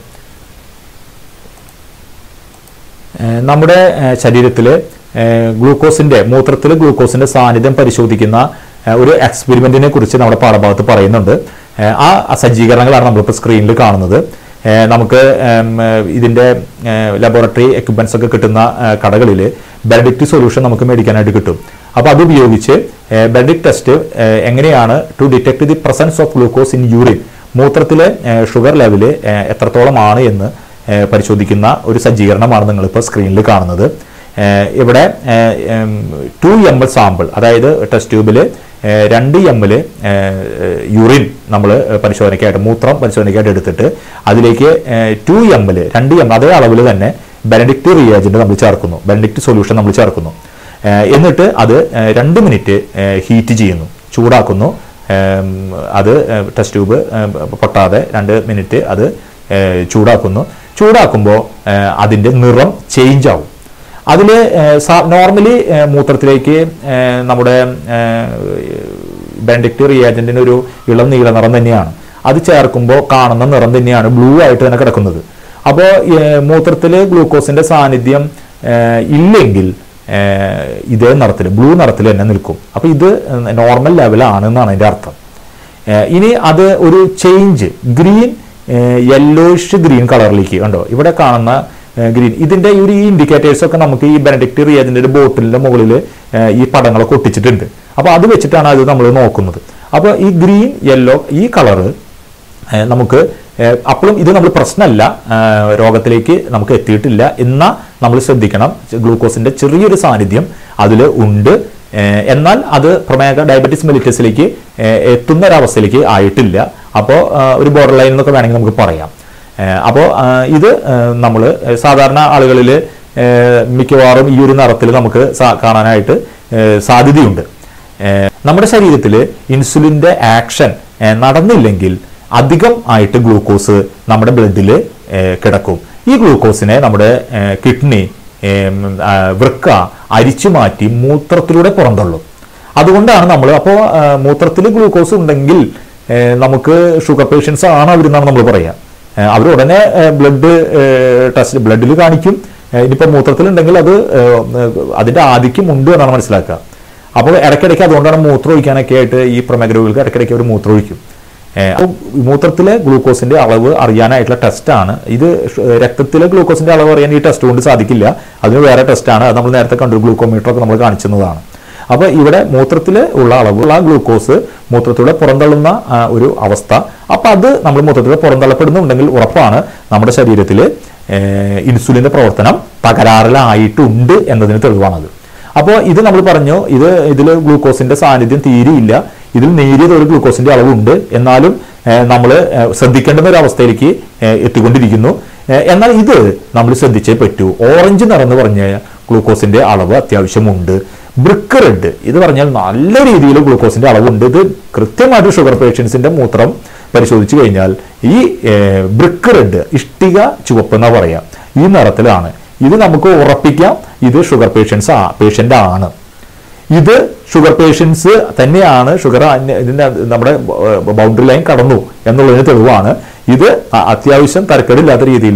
നമ്മുടെ ശരീരത്തിൽ ഗ്ലൂക്കോസിന്റെ മൂത്രത്തിൽ ഗ്ലൂക്കോസിന്റെ സാന്നിധ്യം പരിശോധിക്കുന്ന ഒരു എക്സ്പെരിമെന്റിനെ കുറിച്ച് നമ്മുടെ പാഠഭാഗത്ത് പറയുന്നുണ്ട്. ആ സജ്ജീകരണങ്ങളാണ് നമ്മളിപ്പോൾ സ്ക്രീനിൽ കാണുന്നത്. നമുക്ക് ഇതിന്റെ ലബോറട്ടറി എക്യുപ്മെന്റ്സ് ഒക്കെ കിട്ടുന്ന കടകളിൽ ബെനഡിക്റ്റ് സൊല്യൂഷൻ നമുക്ക് മേടിക്കാനായിട്ട് കിട്ടും. അപ്പോൾ അത് ഉപയോഗിച്ച് ബെനഡിക്റ്റ് ടെസ്റ്റ് എങ്ങനെയാണ് to detect the presence of glucose in urine മൂത്രത്തിലെ ഷുഗർ ലെവല് എത്രത്തോളമാണ് എന്ന് പരിശോധിക്കുന്ന ഒരു സജ്ജീകരണമാണ് നിങ്ങളിപ്പോൾ സ്ക്രീനിൽ കാണുന്നത്. ഇവിടെ 2 ml സാമ്പിൾ, അതായത് ടെസ്റ്റ് ട്യൂബിൽ 2 ml യൂറിൻ നമ്മൾ പരിശോധനയ്ക്കായിട്ട് മൂത്രം പരിശോധനയ്ക്കായിട്ട് എടുത്തിട്ട് അതിലേക്ക് 2 ml അതേ അളവിൽ തന്നെ ബെനഡിക്റ്റ് റിയേജന്റ് നമ്മൾ ചേർക്കുന്നു, ബെനഡിക്റ്റ് സൊല്യൂഷൻ നമ്മൾ ചേർക്കുന്നു. എന്നിട്ട് അത് 2 മിനിറ്റ് ഹീറ്റ് ചെയ്യുന്നു, ചൂടാക്കുന്നു. അത് ടെസ്റ്റ് ട്യൂബ് പൊട്ടാതെ 2 മിനിറ്റ് അത് ചൂടാക്കുമ്പോൾ അതിൻ്റെ നിറം ചേഞ്ച് ആവും. അതിൽ നോർമലി മൂത്രത്തിലേക്ക് നമ്മുടെ ബെനഡിക്റ്റ് റിയേജന്റിന് ഒരു ഇളം നീല നിറം തന്നെയാണ്. അത് ചേർക്കുമ്പോൾ കാണുന്ന നിറം തന്നെയാണ് ബ്ലൂ ആയിട്ട് തന്നെ കിടക്കുന്നത്. അപ്പോൾ മൂത്രത്തിൽ ഗ്ലൂക്കോസിന്റെ സാന്നിധ്യം ഇല്ലെങ്കിൽ ഇതേ നിറത്തിൽ ബ്ലൂ നിറത്തിൽ തന്നെ നിൽക്കും. അപ്പോൾ ഇത് നോർമൽ ലെവലാണ് എന്നാണ് അതിൻ്റെ അർത്ഥം. ഇനി അത് ഒരു ചേഞ്ച് ഗ്രീൻ യെല്ലോയിഷ് ഗ്രീൻ കളറിലേക്ക് കണ്ടോ ഇവിടെ കാണുന്ന ഗ്രീൻ. ഇതിന്റെ ഈ ഇൻഡിക്കേറ്റേഴ്സ് ഒക്കെ നമുക്ക് ഈ ബെനഡിക്റ്റ് റിയേജന്റിന്റെ ബോട്ടിലിന്റെ മുകളിൽ ഈ പടങ്ങളൊക്കെ ഒട്ടിച്ചിട്ടുണ്ട്. അപ്പോൾ അത് വെച്ചിട്ടാണ് അത് നമ്മൾ നോക്കുന്നത്. അപ്പോൾ ഈ ഗ്രീൻ യെല്ലോ ഈ കളറ് നമുക്ക് അപ്പോഴും ഇത് നമ്മൾ പ്രശ്നമല്ല, രോഗത്തിലേക്ക് നമുക്ക് എത്തിയിട്ടില്ല. എന്നാൽ നമ്മൾ ശ്രദ്ധിക്കണം, ഗ്ലൂക്കോസിന്റെ ചെറിയൊരു സാന്നിധ്യം അതിൽ ഉണ്ട്. എന്നാൽ അത് ഡയബറ്റിസ് മെലിറ്റസിലേക്ക് എത്തുന്ന ഒരവസ്ഥയിലേക്ക് ആയിട്ടില്ല. അപ്പോൾ ഒരു ബോർഡർ ലൈൻ എന്നൊക്കെ വേണമെങ്കിൽ നമുക്ക് പറയാം. അപ്പോൾ ഇത് നമ്മൾ സാധാരണ ആളുകളിൽ മിക്കവാറും ഈ ഒരു നിറത്തിൽ നമുക്ക് കാണാനായിട്ട് സാധ്യതയുണ്ട്. നമ്മുടെ ശരീരത്തിൽ ഇൻസുലിൻ്റെ ആക്ഷൻ നടന്നില്ലെങ്കിൽ അധികം ആയിട്ട് ഗ്ലൂക്കോസ് നമ്മുടെ ബ്ലഡിൽ കിടക്കും. ഈ ഗ്ലൂക്കോസിനെ നമ്മുടെ കിഡ്നി, വൃക്ക അരിച്ചു മാറ്റി മൂത്രത്തിലൂടെ പുറന്തള്ളും. അതുകൊണ്ടാണ് നമ്മൾ അപ്പോൾ മൂത്രത്തിൽ ഗ്ലൂക്കോസ് ഉണ്ടെങ്കിൽ നമുക്ക് ഷുഗർ പേഷ്യൻസ് ആണ് അവരെന്നാണ് നമ്മൾ പറയുക. അവർ ഉടനെ ബ്ലഡ് ടെസ്റ്റ് ബ്ലഡിൽ കാണിക്കും. ഇനിയിപ്പോൾ മൂത്രത്തിലുണ്ടെങ്കിൽ അത് അതിൻ്റെ ആധിക്യം ഉണ്ട് എന്നാണ് മനസ്സിലാക്കുക. അപ്പോൾ ഇടയ്ക്കിടയ്ക്ക് അതുകൊണ്ടാണ് മൂത്രം ഒഴിക്കാനൊക്കെ ആയിട്ട് ഈ പ്രമേഹ രോഗികൾക്ക് ഇടയ്ക്കിടയ്ക്ക് അവർ മൂത്രം ഒഴിക്കും. അപ്പോൾ മൂത്രത്തിലെ ഗ്ലൂക്കോസിന്റെ അളവ് അറിയാനായിട്ടുള്ള ടെസ്റ്റാണ് ഇത്. രക്തത്തിലെ ഗ്ലൂക്കോസിന്റെ അളവ് അറിയാൻ ഈ ടെസ്റ്റ് കൊണ്ട് സാധിക്കില്ല. അതിന് വേറെ ടെസ്റ്റാണ്. അത് നമ്മൾ നേരത്തെ കണ്ടു, ഗ്ലൂക്കോമീറ്റർ ഒക്കെ നമ്മൾ കാണിച്ചതാണ്. അപ്പോൾ ഇവിടെ മൂത്രത്തിൽ ഉള്ള അളവുള്ള ഗ്ലൂക്കോസ് മൂത്രത്തിലൂടെ പുറന്തള്ളുന്ന ഒരു അവസ്ഥ. അപ്പം അത് നമ്മൾ മൂത്രത്തിലൂടെ പുറന്തള്ളപ്പെടുന്നുണ്ടെങ്കിൽ ഉറപ്പാണ് നമ്മുടെ ശരീരത്തിൽ ഇൻസുലിന്റെ പ്രവർത്തനം തകരാറിലായിട്ടുണ്ട് എന്നതിന് തെളിവാണത്. അപ്പോൾ ഇത് നമ്മൾ പറഞ്ഞു, ഇതിൽ ഗ്ലൂക്കോസിന്റെ സാന്നിധ്യം തീരെയില്ല. ഇതിൽ നേരിയത് ഒരു ഗ്ലൂക്കോസിന്റെ അളവുണ്ട്, എന്നാലും നമ്മൾ ശ്രദ്ധിക്കേണ്ടുന്ന ഒരു അവസ്ഥയിലേക്ക് എത്തിക്കൊണ്ടിരിക്കുന്നു. എന്നാൽ ഇത് നമ്മൾ ശ്രദ്ധിച്ചേ പറ്റൂ. ഓറഞ്ച് നിറന്ന് പറഞ്ഞ ഗ്ലൂക്കോസിന്റെ അളവ് അത്യാവശ്യമുണ്ട്. ബ്രിക്ക് റെഡ് ഇത് പറഞ്ഞാൽ നല്ല രീതിയിൽ ഗ്ലൂക്കോസിന്റെ അളവുണ്ട്. ഇത് കൃത്യമായിട്ട് ഷുഗർ പേഷ്യൻസിന്റെ മൂത്രം പരിശോധിച്ചു കഴിഞ്ഞാൽ ഈ ബ്രിക്ക് റെഡ്, ഇഷ്ടിക ചുവപ്പ് എന്നാ പറയാ, ഈ നിറത്തിലാണ്. ഇത് നമുക്ക് ഉറപ്പിക്കാം ഇത് ഷുഗർ പേഷ്യന്റ് ആണ്. ഇത് ഷുഗർ പേഷ്യൻസ് തന്നെയാണ്. ഷുഗർ ഇതിന്റെ നമ്മുടെ ബൗണ്ടറി ലൈൻ കടന്നു എന്നുള്ളതിന് തെളിവാണ്. ഇത് അത്യാവശ്യം തരക്കേടില്ലാത്ത രീതിയിൽ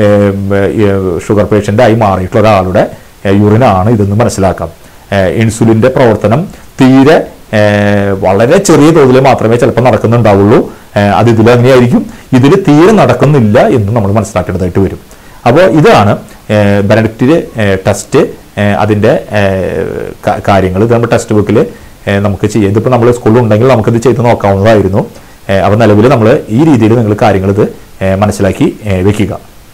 ഷുഗർ പേഷ്യന്റ് ആയി മാറിയിട്ടുള്ള ഒരാളുടെ യൂറിനാണ് ഇതെന്ന് മനസ്സിലാക്കാം. ഇൻസുലിന്റെ പ്രവർത്തനം തീരെ വളരെ ചെറിയ തോതിൽ മാത്രമേ ചിലപ്പോൾ നടക്കുന്നുണ്ടാവുള്ളൂ. അത് ഇതിൽ അങ്ങനെയായിരിക്കും. ഇതിൽ തീരെ നടക്കുന്നില്ല എന്ന് നമ്മൾ മനസ്സിലാക്കേണ്ടതായിട്ട് വരും. അപ്പോൾ ഇതാണ് ബെനഡിക്റ്റ് ടെസ്റ്റ്. അതിൻ്റെ കാര്യങ്ങൾ ഇത് നമ്മുടെ ടെക്സ്റ്റ് ബുക്കിൽ നമുക്ക് ചെയ്യാം. ഇതിപ്പോൾ നമ്മൾ സ്കൂളിൽ ഉണ്ടെങ്കിൽ നമുക്കിത് ചെയ്ത് നോക്കാവുന്നതായിരുന്നു. അപ്പോൾ നിലവിൽ നമ്മൾ ഈ രീതിയിൽ നിങ്ങൾ കാര്യങ്ങൾ ഇത് മനസ്സിലാക്കി വെക്കുക.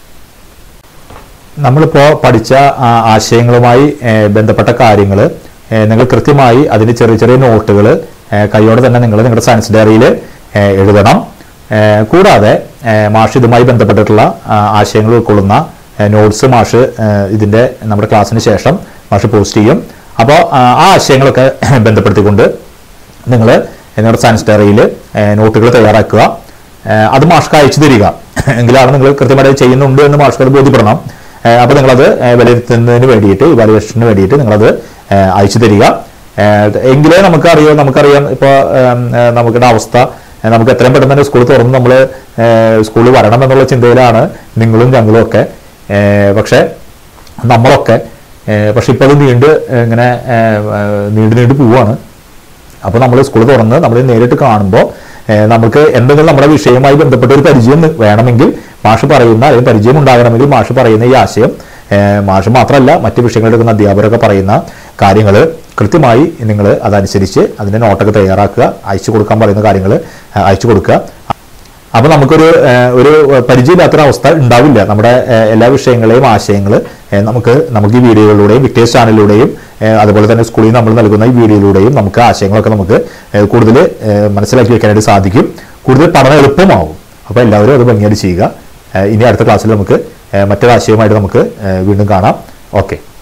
നമ്മളിപ്പോൾ പഠിച്ച ആശയങ്ങളുമായി ബന്ധപ്പെട്ട കാര്യങ്ങൾ നിങ്ങൾ കൃത്യമായി അതിൻ്റെ ചെറിയ ചെറിയ നോട്ടുകൾ കൈയോടെ തന്നെ നിങ്ങൾ നിങ്ങളുടെ സയൻസ് ഡയറിയിൽ എഴുതണം. കൂടാതെ മാഷ് ഇതുമായി ബന്ധപ്പെട്ടിട്ടുള്ള ആശയങ്ങൾ ഉൾക്കൊള്ളുന്ന നോട്ട്സ് മാഷ് ഇതിൻ്റെ നമ്മുടെ ക്ലാസ്സിന് ശേഷം മാഷ് പോസ്റ്റ് ചെയ്യും. അപ്പോൾ ആ ആശയങ്ങളൊക്കെ ബന്ധപ്പെടുത്തിക്കൊണ്ട് നിങ്ങൾ നിങ്ങളുടെ സയൻസ് ഡയറിയിൽ നോട്ടുകൾ തയ്യാറാക്കുക. അത് മാഷ്ക്ക് അയച്ചു തരിക. എങ്കിലാണ് നിങ്ങൾ കൃത്യമായിട്ട് ചെയ്യുന്നുണ്ട് എന്ന് മാഷ്ക്ക് അത് ബോധ്യപ്പെടണം. അപ്പോൾ നിങ്ങളത് വിലയിരുത്തുന്നതിന് വേണ്ടിയിട്ട്, ഇവാലുവേഷന് വേണ്ടിയിട്ട് നിങ്ങളത് അയച്ചു തരിക. എങ്കിലേ നമുക്കറിയാം ഇപ്പോൾ നമുക്കുടെ അവസ്ഥ. നമുക്ക് എത്രയും പെട്ടെന്ന് തന്നെ സ്കൂൾ തുറന്ന് നമ്മൾ സ്കൂളിൽ വരണം എന്നുള്ള ചിന്തയിലാണ് നിങ്ങളും ഞങ്ങളും ഒക്കെ. പക്ഷെ നമ്മളൊക്കെ ഇപ്പോൾ അത് ഇങ്ങനെ നീണ്ടു പോവുകയാണ്. അപ്പോൾ നമ്മൾ സ്കൂൾ തുറന്ന് നമ്മൾ നേരിട്ട് കാണുമ്പോൾ നമുക്ക് എന്തെങ്കിലും നമ്മുടെ വിഷയവുമായി ബന്ധപ്പെട്ട ഒരു പരിചയം വേണമെങ്കിൽ മാഷ് പറയുന്ന, അല്ലെങ്കിൽ പരിചയം ഉണ്ടാകണമെങ്കിൽ മാഷ് പറയുന്ന ഈ ആശയം, മാഷ് മാത്രമല്ല മറ്റ് വിഷയങ്ങളെടുക്കുന്ന അധ്യാപകരൊക്കെ പറയുന്ന കാര്യങ്ങൾ കൃത്യമായി നിങ്ങൾ അതനുസരിച്ച് അതിൻ്റെ നോട്ടൊക്കെ തയ്യാറാക്കുക. അയച്ചു കൊടുക്കാൻ പറയുന്ന കാര്യങ്ങൾ അയച്ചു കൊടുക്കുക. അപ്പോൾ നമുക്കൊരു പരിചയമില്ലാത്തൊരവസ്ഥ ഉണ്ടാവില്ല. നമ്മുടെ എല്ലാ വിഷയങ്ങളെയും ആശയങ്ങൾ നമുക്ക് ഈ വീഡിയോകളിലൂടെയും വിക്ടേഴ്സ് ചാനലിലൂടെയും അതുപോലെ തന്നെ സ്കൂളിൽ നമ്മൾ നൽകുന്ന ഈ വീഡിയോയിലൂടെയും നമുക്ക് ആശയങ്ങളൊക്കെ നമുക്ക് കൂടുതൽ മനസ്സിലാക്കി വെക്കാനായിട്ട് സാധിക്കും. കൂടുതൽ പഠനം എളുപ്പമാവും. അപ്പോൾ എല്ലാവരും അത് ഭംഗിയായിട്ട് ചെയ്യുക. ഇനി അടുത്ത ക്ലാസ്സിൽ നമുക്ക് മറ്റൊരാശയമായിട്ട് നമുക്ക് വീണ്ടും കാണാം. ഓക്കെ.